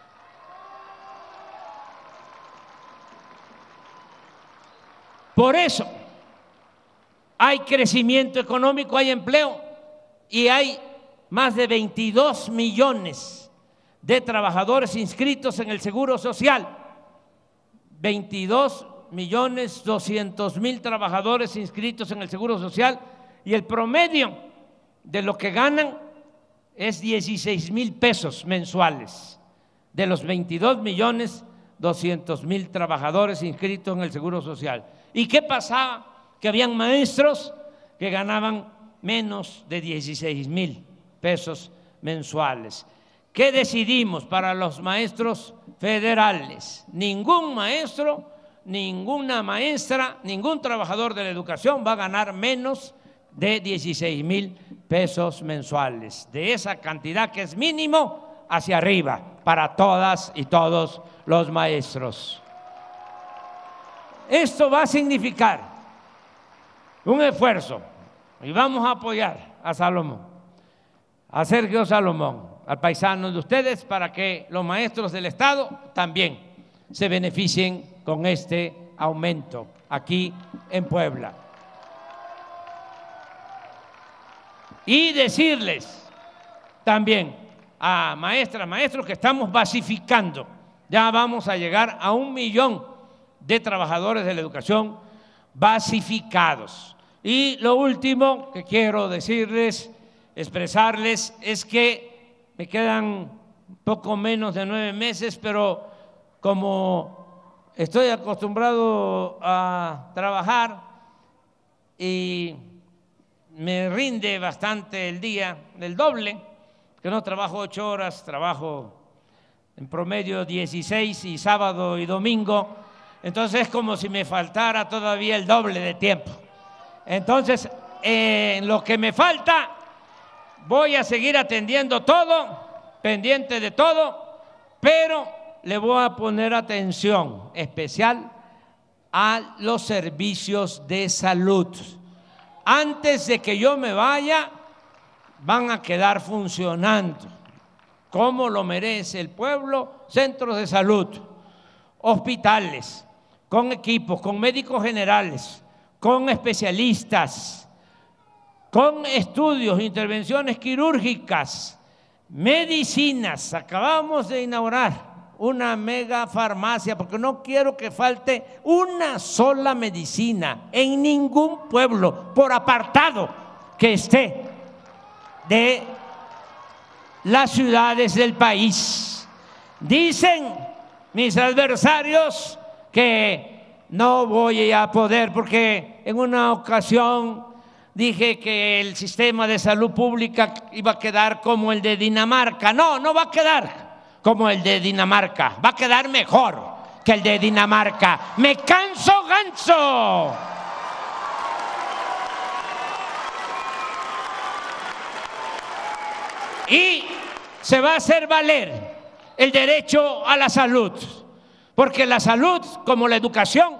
Por eso hay crecimiento económico, hay empleo y hay más de veintidós millones de trabajadores inscritos en el Seguro Social. veintidós millones doscientos mil trabajadores inscritos en el Seguro Social y el promedio de lo que ganan es dieciséis mil pesos mensuales de los veintidós millones doscientos mil trabajadores inscritos en el Seguro Social. ¿Y qué pasaba? Que habían maestros que ganaban menos de dieciséis mil pesos mensuales. ¿Qué decidimos para los maestros federales? Ningún maestro, ninguna maestra, ningún trabajador de la educación va a ganar menos de dieciséis mil pesos mensuales. De esa cantidad que es mínimo hacia arriba para todas y todos los maestros. Esto va a significar un esfuerzo y vamos a apoyar a Salomón, a Sergio Salomón, al paisano de ustedes, para que los maestros del Estado también se beneficien con este aumento aquí en Puebla. Y decirles también a maestras, maestros, que estamos basificando. Ya vamos a llegar a un millón de trabajadores de la educación basificados. Y lo último que quiero decirles, expresarles, es que me quedan poco menos de nueve meses, pero como estoy acostumbrado a trabajar y me rinde bastante el día, el doble, que no trabajo ocho horas, trabajo en promedio dieciséis y sábado y domingo, entonces es como si me faltara todavía el doble de tiempo. Entonces, en eh, lo que me falta, voy a seguir atendiendo todo, pendiente de todo, pero le voy a poner atención especial a los servicios de salud. Antes de que yo me vaya, van a quedar funcionando como lo merece el pueblo, centros de salud, hospitales, con equipos, con médicos generales, con especialistas, con estudios, intervenciones quirúrgicas, medicinas. Acabamos de inaugurar una mega farmacia, porque no quiero que falte una sola medicina en ningún pueblo, por apartado que esté de las ciudades del país. Dicen mis adversarios que no voy a poder, porque en una ocasión dije que el sistema de salud pública iba a quedar como el de Dinamarca. No, no va a quedar como el de Dinamarca, va a quedar mejor que el de Dinamarca. ¡Me canso ganso! Y se va a hacer valer el derecho a la salud, porque la salud, como la educación,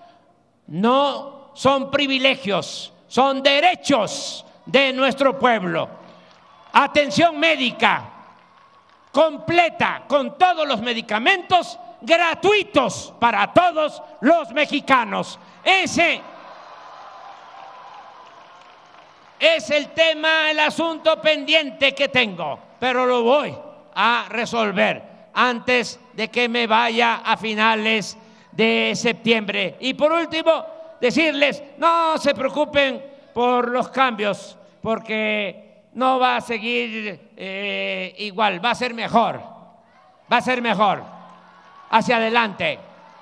no son privilegios, son derechos de nuestro pueblo. Atención médica completa, con todos los medicamentos gratuitos para todos los mexicanos. Ese es el tema, el asunto pendiente que tengo, pero lo voy a resolver. antes de que me vaya a finales de septiembre. Y por último, decirles, no se preocupen por los cambios, porque no va a seguir eh, igual, va a ser mejor, va a ser mejor, hacia adelante.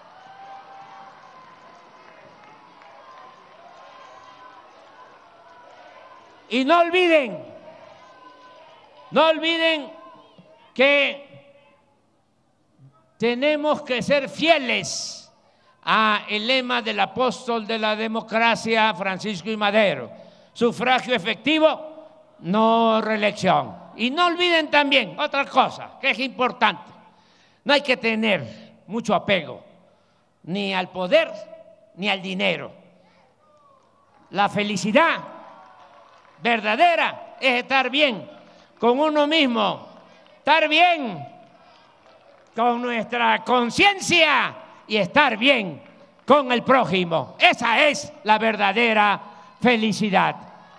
Y no olviden, no olviden que tenemos que ser fieles al lema del apóstol de la democracia, Francisco I. Madero: sufragio efectivo, no reelección. Y no olviden también otra cosa que es importante: no hay que tener mucho apego ni al poder ni al dinero. La felicidad verdadera es estar bien con uno mismo, estar bien con nuestra conciencia y estar bien con el prójimo. Esa es la verdadera felicidad.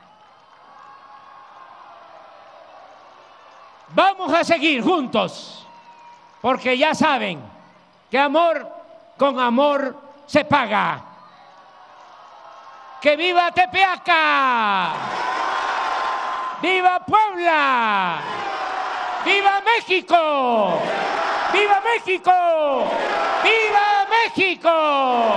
Vamos a seguir juntos, porque ya saben que amor con amor se paga. ¡Que viva Tepeaca! ¡Viva Puebla! ¡Viva México! ¡Viva México! ¡Viva México!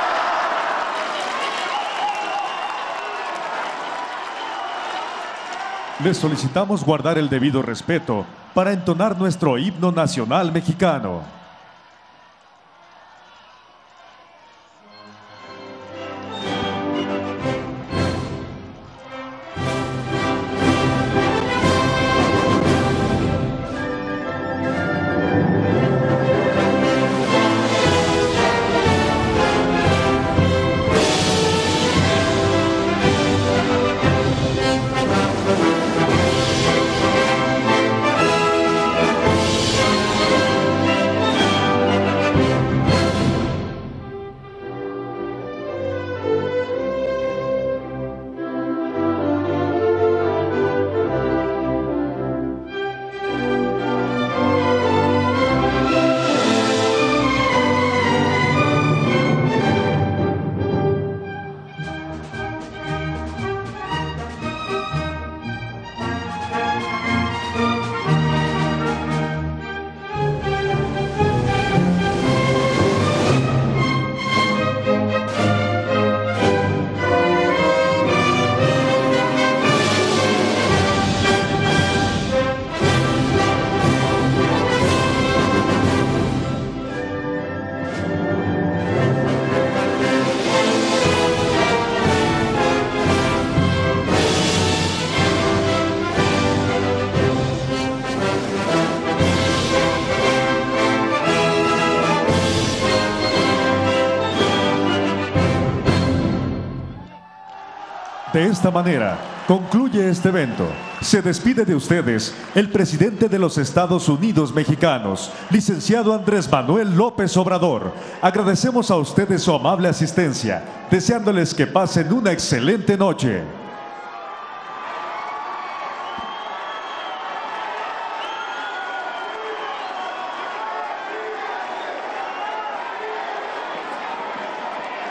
Les solicitamos guardar el debido respeto para entonar nuestro himno nacional mexicano. De esta manera, concluye este evento. Se despide de ustedes el presidente de los Estados Unidos mexicanos, licenciado Andrés Manuel López Obrador. Agradecemos a ustedes su amable asistencia, deseándoles que pasen una excelente noche.